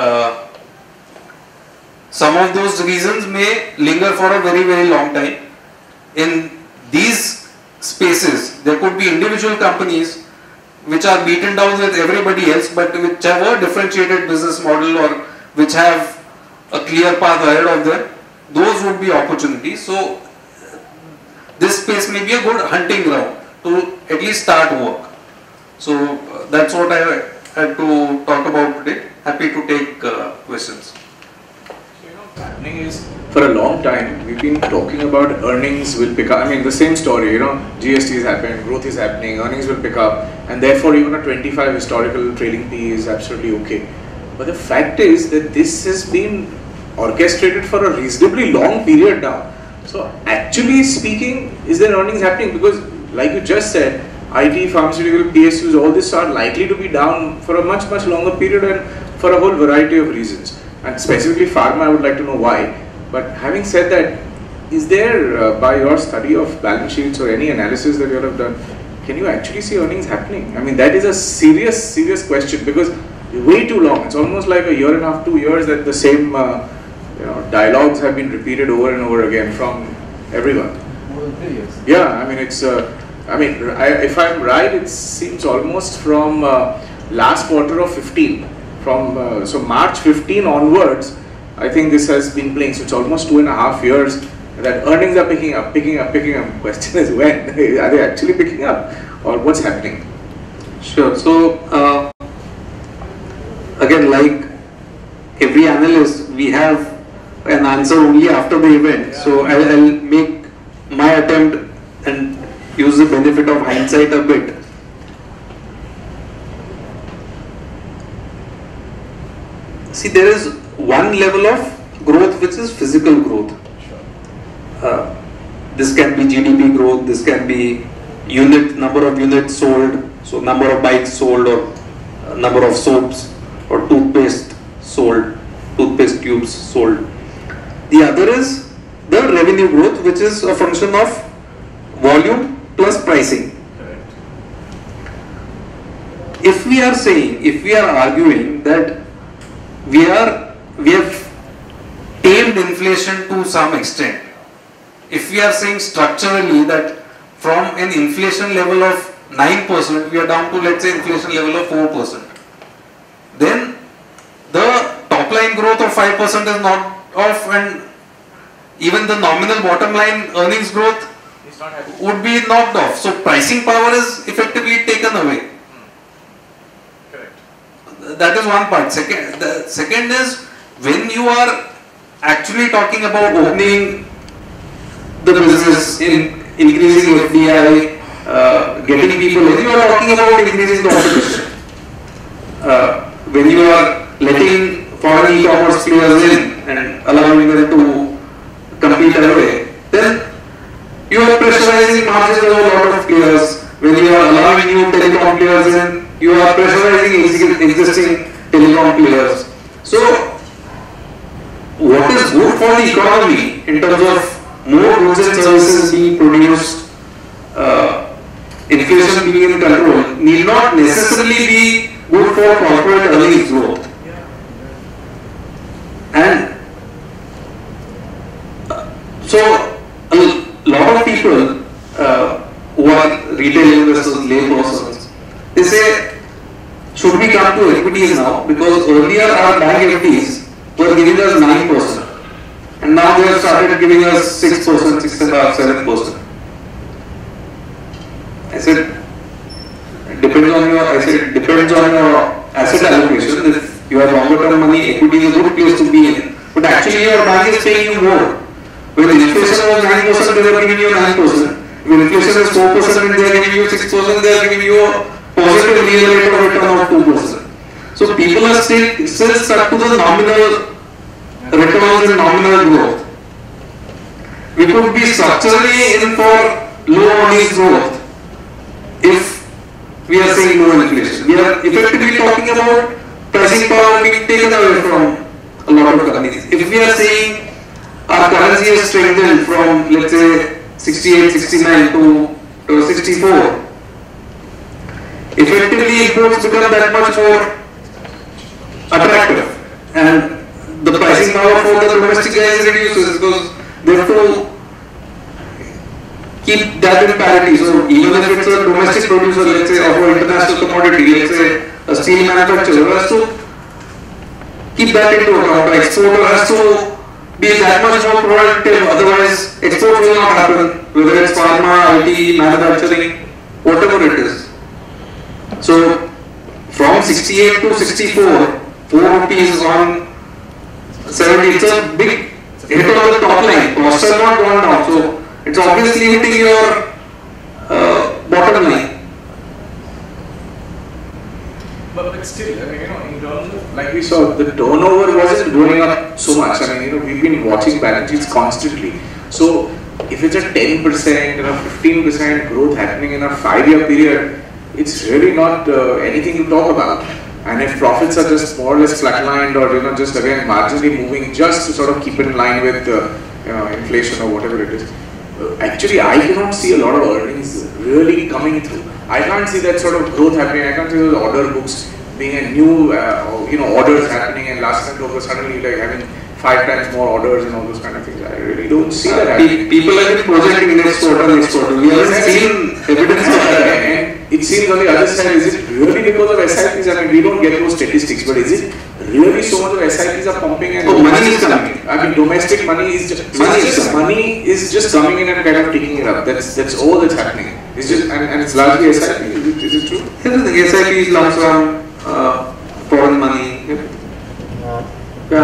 Some of those reasons may linger for a very long time. In these spaces, there could be individual companies which are beaten down with everybody else, but which have a differentiated business model or which have a clear path ahead of them. Those would be opportunities. So this space may be a good hunting ground to at least start work. So that's what I had to talk about today. Happy to take questions. Happening is, for a long time we've been talking about earnings will pick up. I mean, the same story, GST has happened, growth is happening, earnings will pick up, and therefore even a 25 historical trailing P is absolutely okay. But the fact is that this has been orchestrated for a reasonably long period now. So actually speaking, is there earnings happening? Because like you just said, IT, pharmaceutical, PSUs, all this are likely to be down for a much longer period and for a whole variety of reasons. And specifically Pharma, I would like to know why. But having said that, is there, by your study of balance sheets or any analysis that you have done, can you actually see earnings happening? I mean, that is a serious question, because way too long. It's almost like a year and a half, 2 years that the same dialogues have been repeated over and over again from everyone. More than 3 years. Yeah, I mean, it's. If I'm right, it seems almost from last quarter of 15. From so March 15 onwards, I think this has been playing. So it's almost 2.5 years that earnings are picking up. Question is when are they actually picking up, or what's happening? Sure. So again, like every analyst, we have an answer only after the event. So I'll make my attempt and use the benefit of hindsight a bit. See, there is one level of growth which is physical growth. This can be GDP growth, this can be number of units sold, so number of bikes sold, or number of soaps or toothpaste sold, toothpaste tubes sold. The other is the revenue growth, which is a function of volume plus pricing. If we are arguing that we have tamed inflation to some extent, if we are saying structurally that from an inflation level of 9% we are down to, let's say, inflation level of 4%, then the top line growth of 5% is not off, and even the nominal bottom line earnings growth would be knocked off. So pricing power is effectively taken away. Correct. That is one part. The second is when you are actually talking about opening the business, in increasing FDI, getting people, when you are talking about increasing competition, when you are letting foreign e-commerce players in and allowing them to compete away, then you are pressurizing margins of a lot of players. When you are allowing new telecom players in, you are pressurizing existing telecom players. So, what is good for the economy in terms of more goods and services being produced, inflation being in control, need not necessarily be good for corporate earnings growth. And so a lot of people who are retail investors, lay persons, they say, should we come to equities now? Because earlier our bank FDs were giving us 9%. And now they have started giving us 6%, 6.5%, 7%. I said, depends on your asset allocation. If you have longer term money, equity is a good place to be in. But actually your bank is paying you more. When inflation was 9%, they were giving you 9%. When inflation is 4% and they are giving you 6%, they are giving you a positive real rate of return of 2%. So people are still stuck to the nominal returns and nominal growth. We could be structurally in for low earnings growth if we are saying low inflation. We are effectively talking about pricing power being taken away from a lot of companies. If we are saying our currency has strengthened from, let's say, 68, 69 to 64, effectively imports become that much more attractive, and the pricing power for the domestic guys reduces because they have to keep that in parity. So even if it's a domestic producer, let's say of an international commodity, let's say a steel manufacturer, has to keep that into account. The exporter has to be that much more productive, otherwise exports will not happen, whether it's pharma, IT, manufacturing, whatever it is. So from 68 to 64, 4 rupees on 70, it's a big hit on the top line. Costs have not gone down, so it's obviously hitting your bottom line. But still, I mean, in terms of, like we saw, the turnover wasn't going up so much. I mean, we've been watching balance sheets constantly. So if it's a 10%, 15% growth happening in a 5-year period, it's really not anything to talk about. And if profits are just more or less flatlined, or just again marginally moving, just to sort of keep in line with inflation or whatever it is, actually I cannot see a lot of earnings really coming through. I can't see that sort of growth happening. I can't see those order books being a new orders happening, and last time over suddenly like having 5 times more orders and all those kind of things. I really don't see that happening. People have been projecting next quarter. We haven't seen evidence of that. And it seems on the other side, is it really because of SIPs? I mean, we don't get those statistics, but is it really so much of SIPs are pumping and money is coming? I mean, domestic money is just money is just coming in and kind of ticking it up. That's all that's happening. It's just and it's largely SIP. Is it true? Everything. SIP is lump sum, foreign money. I have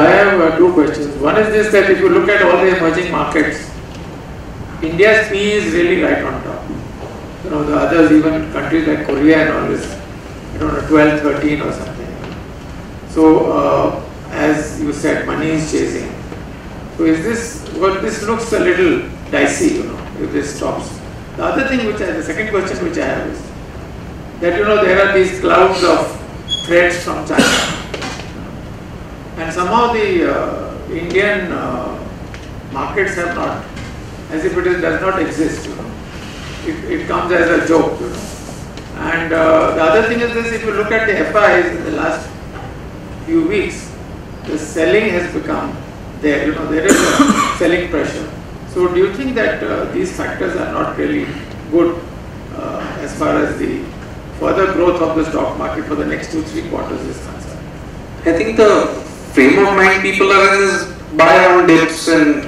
two questions. One is this, that if you look at all the emerging markets, India's PE is really right on top. You know, the others, even countries like Korea and all this, I don't know, 12, 13 or something. So, as you said, money is chasing. So is this, well, this looks a little dicey, you know, if this stops. The other thing the second question which I have is that, you know, there are these clouds of threats from China. And somehow the Indian markets have not, as if does not exist, you know. It comes as a joke, you know. And the other thing is this, if you look at the FIs in the last few weeks, the selling has become there, you know, there is a selling pressure. So do you think that these factors are not really good as far as the further growth of the stock market for the next 2-3 quarters is concerned? I think the frame of mind people are in is buy on dips, and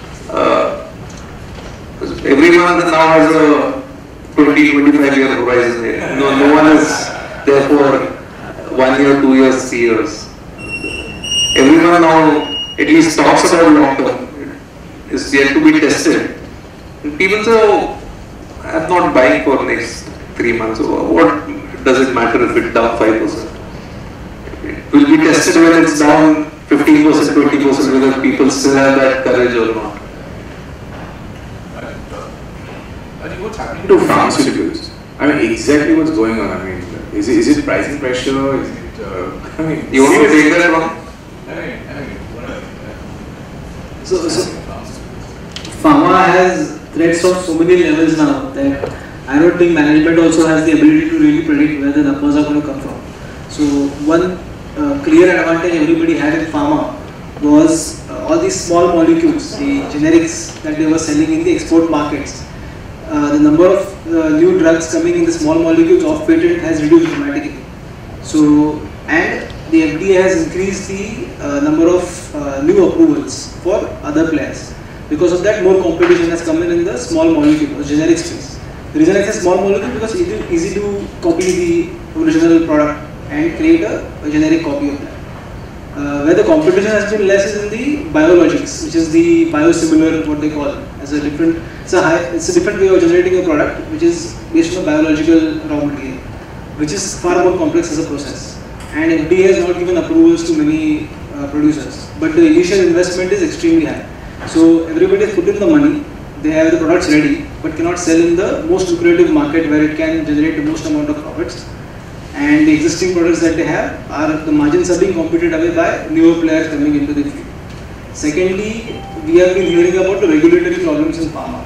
everyone now has a 20-25 year horizon. No one is there for 1 year, 2 years, 3 years. Everyone now at least talks about long term. It's yet to be tested. And people say, oh, I'm not buying for next 3 months. What does it matter if it's down 5%? It will be tested when it's down 15%, 20%, whether people still have that courage or not. What's happening to pharmaceuticals? I mean, exactly what's going on? I mean, is it pricing pressure? Is it? I mean, you want to take that wrong? So Pharma has threats of so many levels now that I don't think management also has the ability to really predict where the numbers are going to come from. So one clear advantage everybody had in Pharma was all these small molecules, the generics that they were selling in the export markets. The number of new drugs coming in the small molecules off patent has reduced dramatically. So, and the FDA has increased the number of new approvals for other players. Because of that, more competition has come in the small molecule or generic space. The reason I say small molecule because it is easy to copy the original product and create a generic copy of that. Where the competition has been less is in the biologics, which is the biosimilar, what they call as a different. It's a different way of generating a product, which is based on a biological raw material, which is far more complex as a process. And FDA has not given approvals to many producers, but the initial investment is extremely high. So everybody has put in the money, they have the products ready, but cannot sell in the most lucrative market where it can generate the most amount of profits. And the existing products that they have the margins are being competed away by newer players coming into the field. Secondly, we have been hearing about the regulatory problems in Pharma,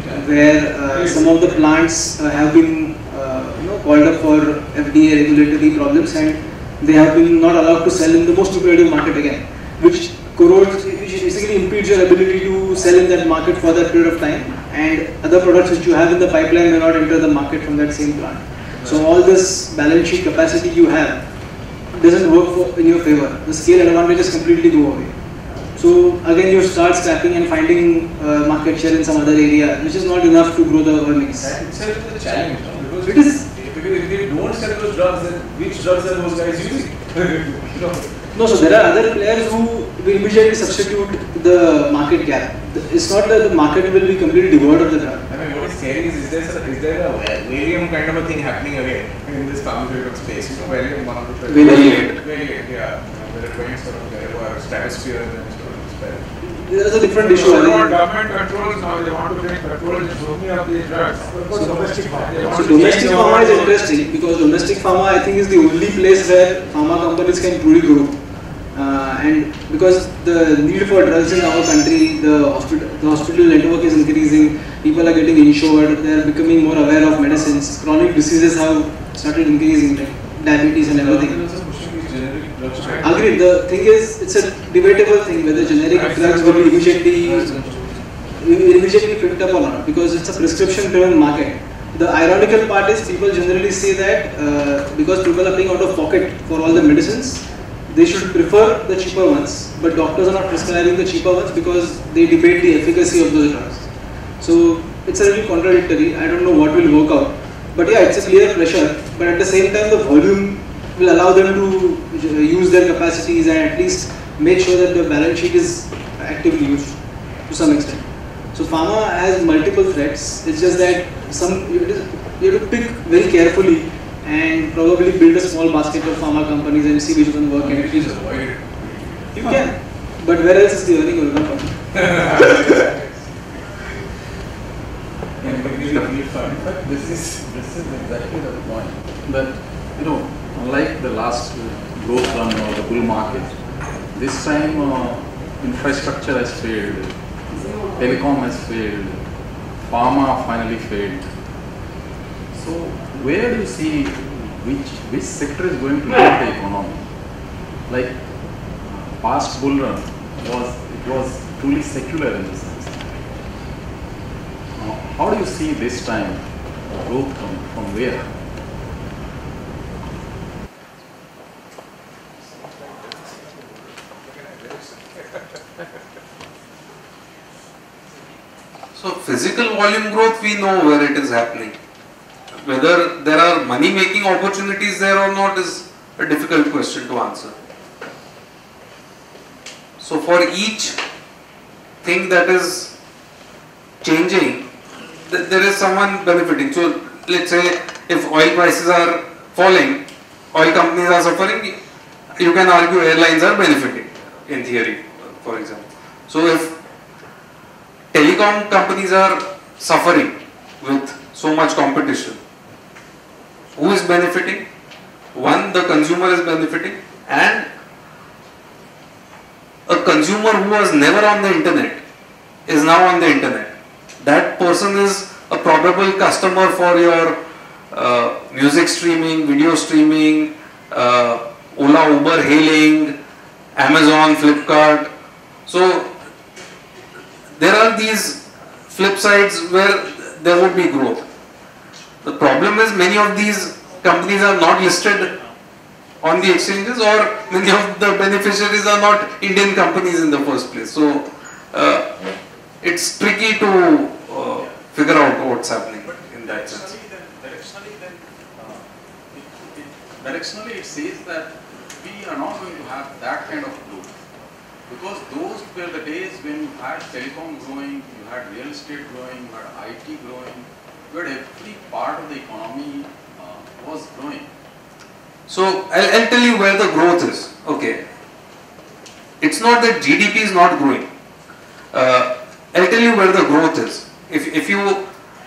where some of the plants have been called up for FDA regulatory problems, and they have been not allowed to sell in the most lucrative market again, which basically impedes your ability to sell in that market for that period of time, and other products which you have in the pipeline may not enter the market from that same plant. So all this balance sheet capacity you have doesn't work in your favor. The scale advantages completely go away. So again you start scrapping and finding market share in some other area, which is not enough to grow the earnings. That itself is a challenge, because it is. Because if they don't sell those drugs, then which drugs are those guys using? No, so there are other players who will immediately substitute the market gap. It's not that the market will be completely devoid of the drug. I mean, what is scary is there a varium kind of a thing happening again in this pharmaceutical space? Varium, one of the Variant, yeah. Where it went sort of there were stratosphere and then sort of spread. There's a different issue. So government controls now, they want to bring control in so many of these drugs. So domestic pharma is interesting because domestic pharma I think is the only place where pharma companies can truly grow. And because the need for drugs in our country, the hospital network is increasing, people are getting insured, they are becoming more aware of medicines, chronic diseases have started increasing, like diabetes and everything. Agreed. The thing is, it's a debatable thing whether generic drugs will be immediately picked up or not, because it's a prescription-driven market. The ironical part is people generally say that because people are paying out of pocket for all the medicines, they should prefer the cheaper ones, but doctors are not prescribing the cheaper ones because they debate the efficacy of those drugs. So it's a little contradictory. I don't know what will work out. But yeah, it's a clear pressure, but at the same time the volume will allow them to use their capacities and at least make sure that the balance sheet is actively used to some extent. So Pharma has multiple threats. It's just that you have to pick very carefully and probably build a small basket of pharma companies and see which one work. And it is avoided. You can, but where else is the earning going to come from? This is exactly the point. That unlike the last growth run or the bull market, this time infrastructure has failed, telecom has failed, pharma finally failed. So where do you see which sector is going to lead the economy? Like past bull run was truly secular in the sense. How do you see this time growth from where? So physical volume growth, we know where it is happening. Whether there are money making opportunities there or not is a difficult question to answer. So for each thing that is changing, there is someone benefiting. So let's say if oil prices are falling, oil companies are suffering, you can argue airlines are benefiting in theory, for example. So if telecom companies are suffering with so much competition, who is benefiting? One, the consumer is benefiting, and a consumer who was never on the internet is now on the internet. That person is a probable customer for your music streaming, video streaming, Ola, Uber hailing, Amazon, Flipkart. So there are these flip sides where there would be growth. The problem is many of these companies are not listed on the exchanges, or many of the beneficiaries are not Indian companies in the first place. So it's tricky to figure out what's happening in that sense. Directionally it says that we are not going to have that kind of growth, because those were the days when you had telecom growing, you had real estate growing, you had IT growing, where every part of the economy was growing. So I'll tell you where the growth is. Okay, it's not that GDP is not growing. I'll tell you where the growth is. If you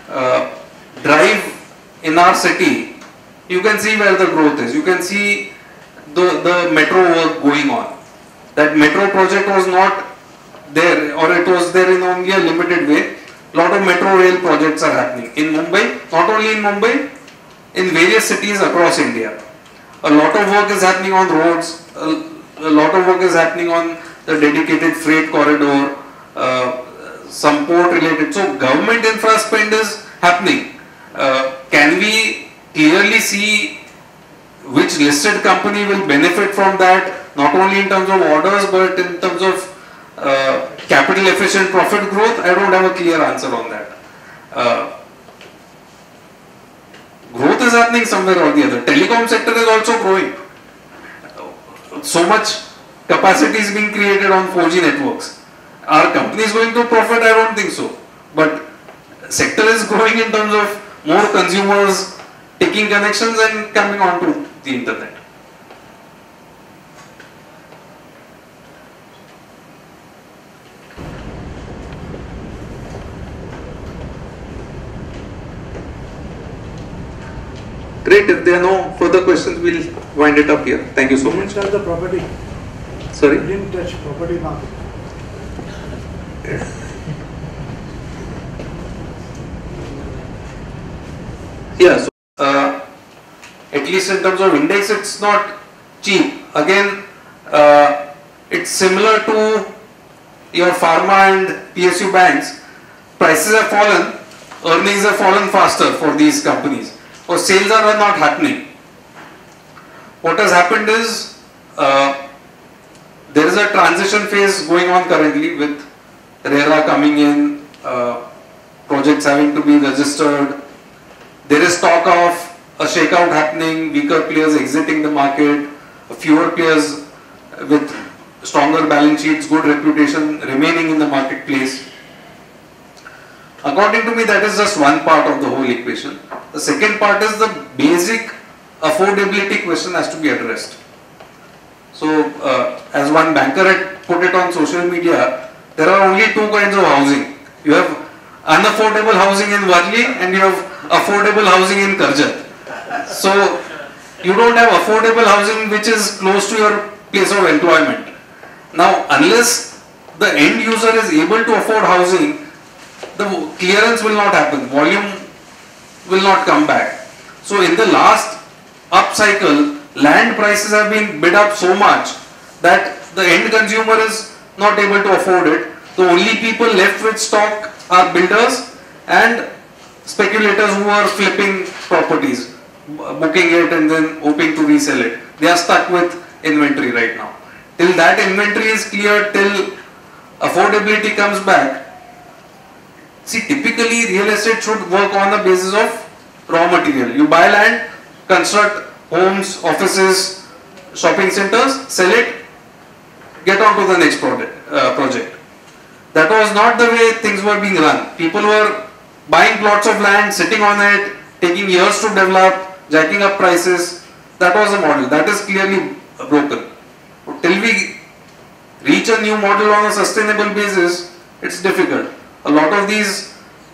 drive in our city, you can see where the growth is. You can see the metro work going on. That metro project was not there, or it was there in only a limited way. A lot of metro rail projects are happening in Mumbai, not only in Mumbai, in various cities across India. A lot of work is happening on roads, a lot of work is happening on the dedicated freight corridor, some port related. So government infra spend is happening. Can we clearly see which listed company will benefit from that, not only in terms of orders but in terms of capital efficient profit growth? I don't have a clear answer on that. Growth is happening somewhere or the other. Telecom sector is also growing. So much capacity is being created on 4G networks. Are companies going to profit? I don't think so. But sector is growing in terms of more consumers taking connections and coming onto the internet. Great, if there are no further questions, we'll wind it up here. Thank you so much. Didn't touch the property. Sorry? Didn't touch property market. Yeah, so at least in terms of index, it's not cheap. Again, it's similar to your pharma and PSU banks. Prices have fallen, earnings have fallen faster for these companies, or sales are not happening. What has happened is there is a transition phase going on currently with RERA coming in, projects having to be registered. There is talk of a shakeout happening, weaker players exiting the market, fewer players with stronger balance sheets, good reputation remaining in the marketplace. According to me, that is just one part of the whole equation. The second part is the basic affordability question has to be addressed. So, as one banker had put it on social media, there are only two kinds of housing. You have unaffordable housing in Worli and you have affordable housing in Karjat. So, you don't have affordable housing which is close to your place of employment. Now, unless the end user is able to afford housing, the clearance will not happen, volume will not come back. So, in the last up cycle, land prices have been bid up so much that the end consumer is not able to afford it. The only people left with stock are builders and speculators who are flipping properties, booking it and then hoping to resell it. They are stuck with inventory right now. Till that inventory is cleared, till affordability comes back. See, typically real estate should work on the basis of raw material. You buy land, construct homes, offices, shopping centers, sell it, get on to the next project. That was not the way things were being run. People were buying plots of land, sitting on it, taking years to develop, jacking up prices. That was the model. That is clearly broken. Till we reach a new model on a sustainable basis, it's difficult. A lot of these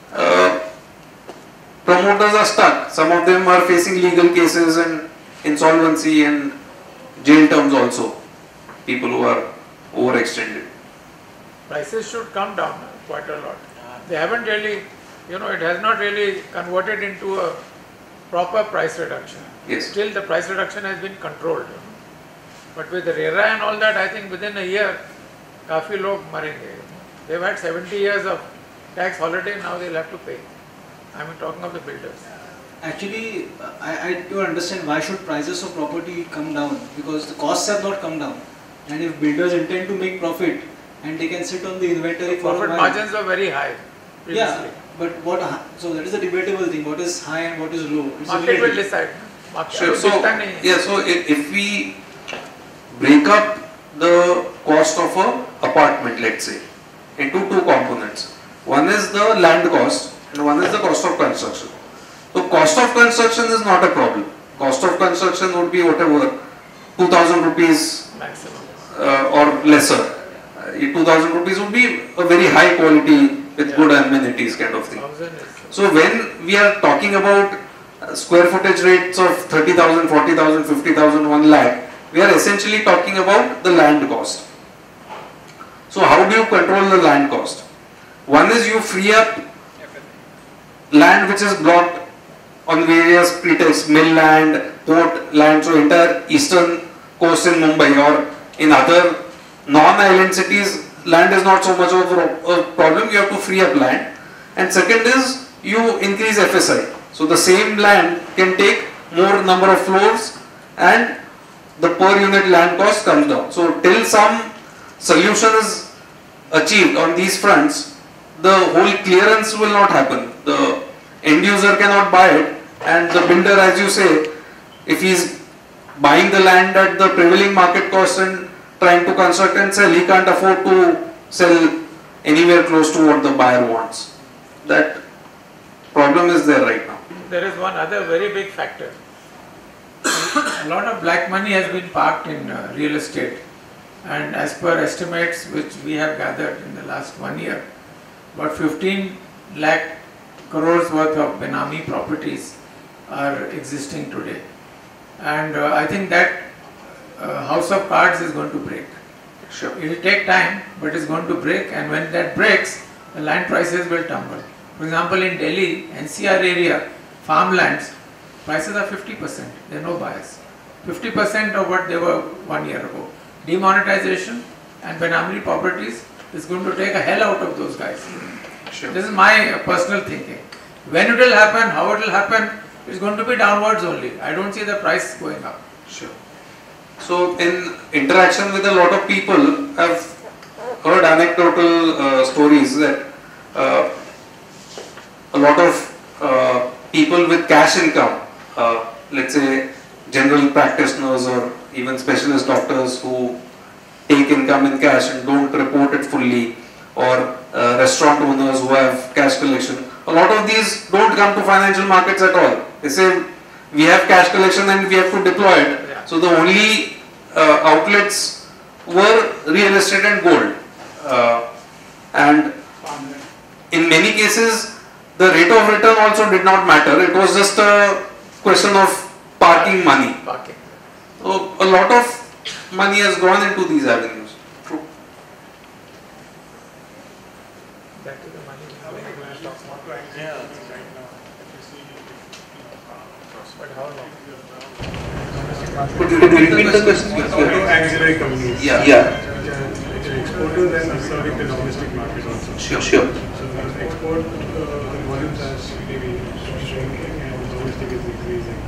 promoters are stuck. Some of them are facing legal cases and insolvency and jail terms also. People who are overextended. Prices should come down quite a lot. They haven't really, it has not really converted into a proper price reduction. Yes. Still the price reduction has been controlled. But with RERA and all that, I think within a year, काफी लोग मरेंगे. They've had 70 years of tax holiday, now they'll have to pay. I mean, talking of the builders. Actually, I don't understand why should prices of property come down, because the costs have not come down. And if builders intend to make profit and they can sit on the inventory for a while. Profit margins are very high previously. Yeah, but so that is a debatable thing. What is high and what is low? It's Market will decide. Sure. So, if we break up the cost of an apartment, let's say, into two components. One is the land cost and one is the cost of construction. So cost of construction is not a problem. Cost of construction would be whatever, 2,000 rupees maximum or lesser. 2,000 rupees would be a very high quality with good amenities kind of thing. So when we are talking about square footage rates of 30,000, 40,000, 50,000, 1 lakh, we are essentially talking about the land cost. So how do you control the land cost? One is you free up land which is blocked on various pretexts, mill land, port land, so entire eastern coast in Mumbai or in other non-island cities, land is not so much of a problem, you have to free up land. And second is you increase FSI. So the same land can take more number of floors and the per unit land cost comes down. So till some solution is achieved on these fronts, the whole clearance will not happen. The end user cannot buy it, and the builder, as you say, if he is buying the land at the prevailing market cost and trying to construct and sell, he can't afford to sell anywhere close to what the buyer wants. That problem is there right now. There is one other very big factor. A lot of black money has been parked in real estate, and as per estimates which we have gathered in the last 1 year, about 15 lakh crores worth of Benami properties are existing today. And I think that house of cards is going to break. Sure. It will take time, but it's going to break, and when that breaks, the land prices will tumble. For example, in Delhi, NCR area, farmlands, prices are 50%, there are no buyers. 50% of what they were 1 year ago. Demonetization and Benami properties is going to take a hell out of those guys. Sure. This is my personal thinking. When it will happen, how it will happen, it's going to be downwards only. I don't see the price going up. Sure. So in interaction with a lot of people, I've heard anecdotal stories that a lot of people with cash income, let's say general practitioners or even specialist doctors who take income in cash and don't report it fully, or restaurant owners who have cash collection. A lot of these don't come to financial markets at all. They say we have cash collection and we have to deploy it. Yeah. So the only outlets were real estate and gold. And in many cases, the rate of return also did not matter. It was just a question of parking money. Parking. So a lot of money has gone into these avenues. True. Back to the money. But how long? Could you repeat the question? Auxiliary companies. Yeah. Exporters and serving the domestic market also. Sure. So export the volumes are maybe shrinking and domestic is increasing.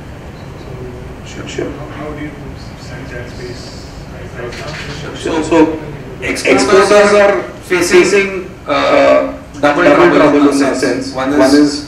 So how do you see that space right now? So exporters are facing double trouble in a sense. One is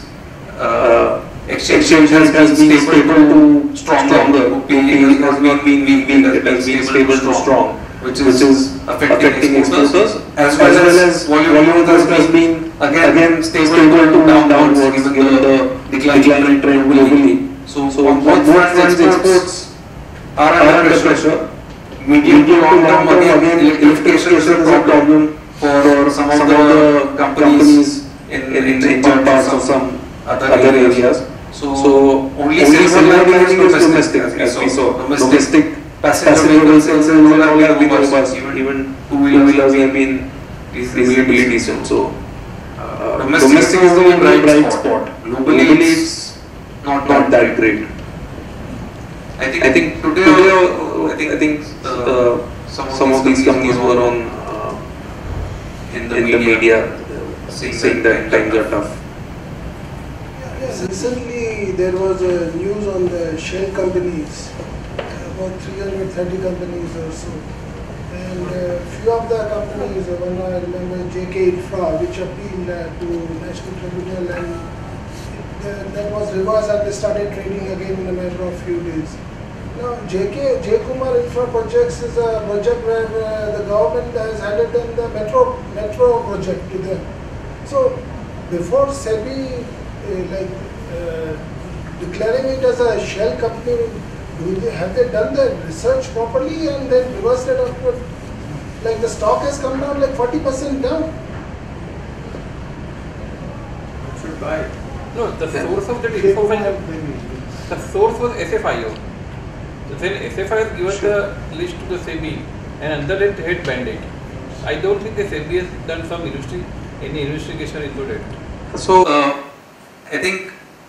exchange has been stable to stronger. Rupee has not been weak, it has been stable to strong, which is affecting exporters, as well as volume has been again stable to downwards given the declining trend globally. So on both fronts, exports are under pressure. Medium to long term, again electrification is a problem for some of the companies in parts of some other areas. So only silver lining is domestic, as we saw. Domestic passenger vehicle sales and all have been robust. Even two-wheelers have been reasonably decent. So domestic is the bright spot. Globally, it's not that great. I think today, some of these companies were on in the media saying that times are tough. Yes, recently there was a news on the shell companies, about 330 companies or so. And few of the companies, one I remember JK Infra, which appealed to National Tribunal, and that was reversed and they started trading again in a matter of few days. Now, J. Kumar Infra Projects is a project where the government has handed them the metro project to them. So, before SEBI declaring it as a shell company, have they done the research properly and then reversed it after? Like the stock has come down like 40% down. Should buy. No, the source of that information, the source was SFIO. Then SFIO given the list to the SEBI and under it had banned it. I don't think the SEBI has done some any investigation into it. So I think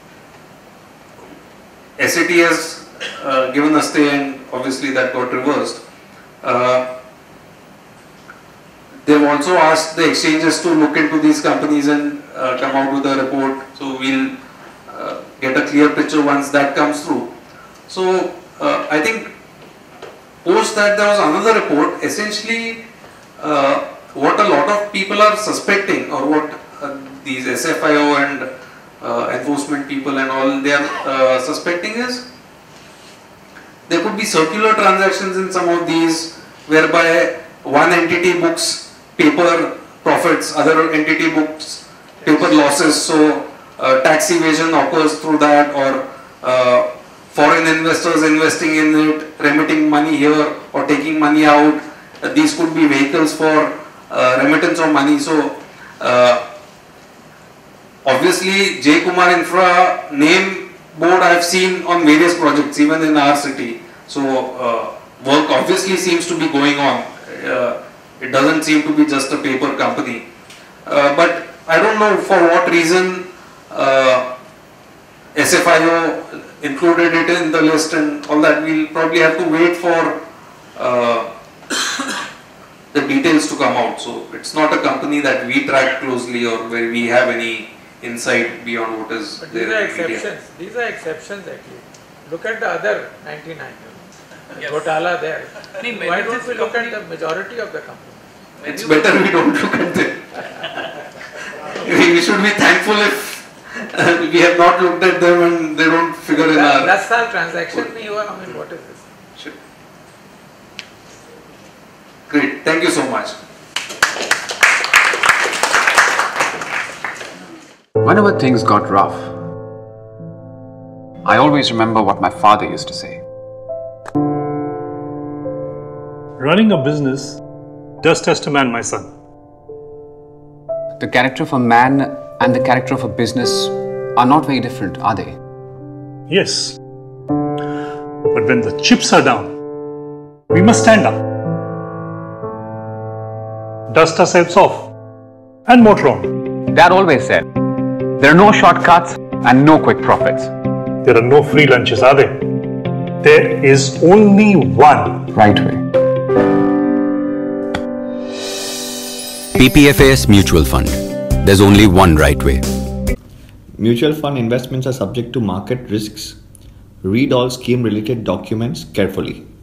SAT has given a stay and obviously that got reversed. They've also asked the exchanges to look into these companies and come out with a report. So we'll get a clear picture once that comes through. So I think post that there was another report. Essentially, what a lot of people are suspecting, or what these SFIO and enforcement people and all they are suspecting is there could be circular transactions in some of these, whereby one entity books paper profits, other entity books paper losses. So tax evasion occurs through that, or foreign investors investing in it, remitting money here or taking money out. These could be vehicles for remittance of money. So obviously J. Kumar Infra name board I have seen on various projects even in our city. So work obviously seems to be going on. It doesn't seem to be just a paper company. But I don't know for what reason SFIO included it in the list and all that. We'll probably have to wait for the details to come out. So it's not a company that we track closely or where we have any insight beyond what is but there. These are exceptions. These are exceptions actually. Look at the other 99. Yes. Gotala there. Why don't we look at the majority of the companies? It's better we don't look at them. We should be thankful if we have not looked at them and they don't figure in our... That's our transaction. I mean, what is this? Sure. Great. Thank you so much. Whenever things got rough, I always remember what my father used to say. Running a business does test a man, my son. The character of a man and the character of a business are not very different, are they? Yes. But when the chips are down, we must stand up, dust ourselves off, and motor on. Dad always said, there are no shortcuts and no quick profits. There are no free lunches, are there? There is only one right way. PPFAS Mutual Fund. There's only one right way. Mutual fund investments are subject to market risks. Read all scheme related documents carefully.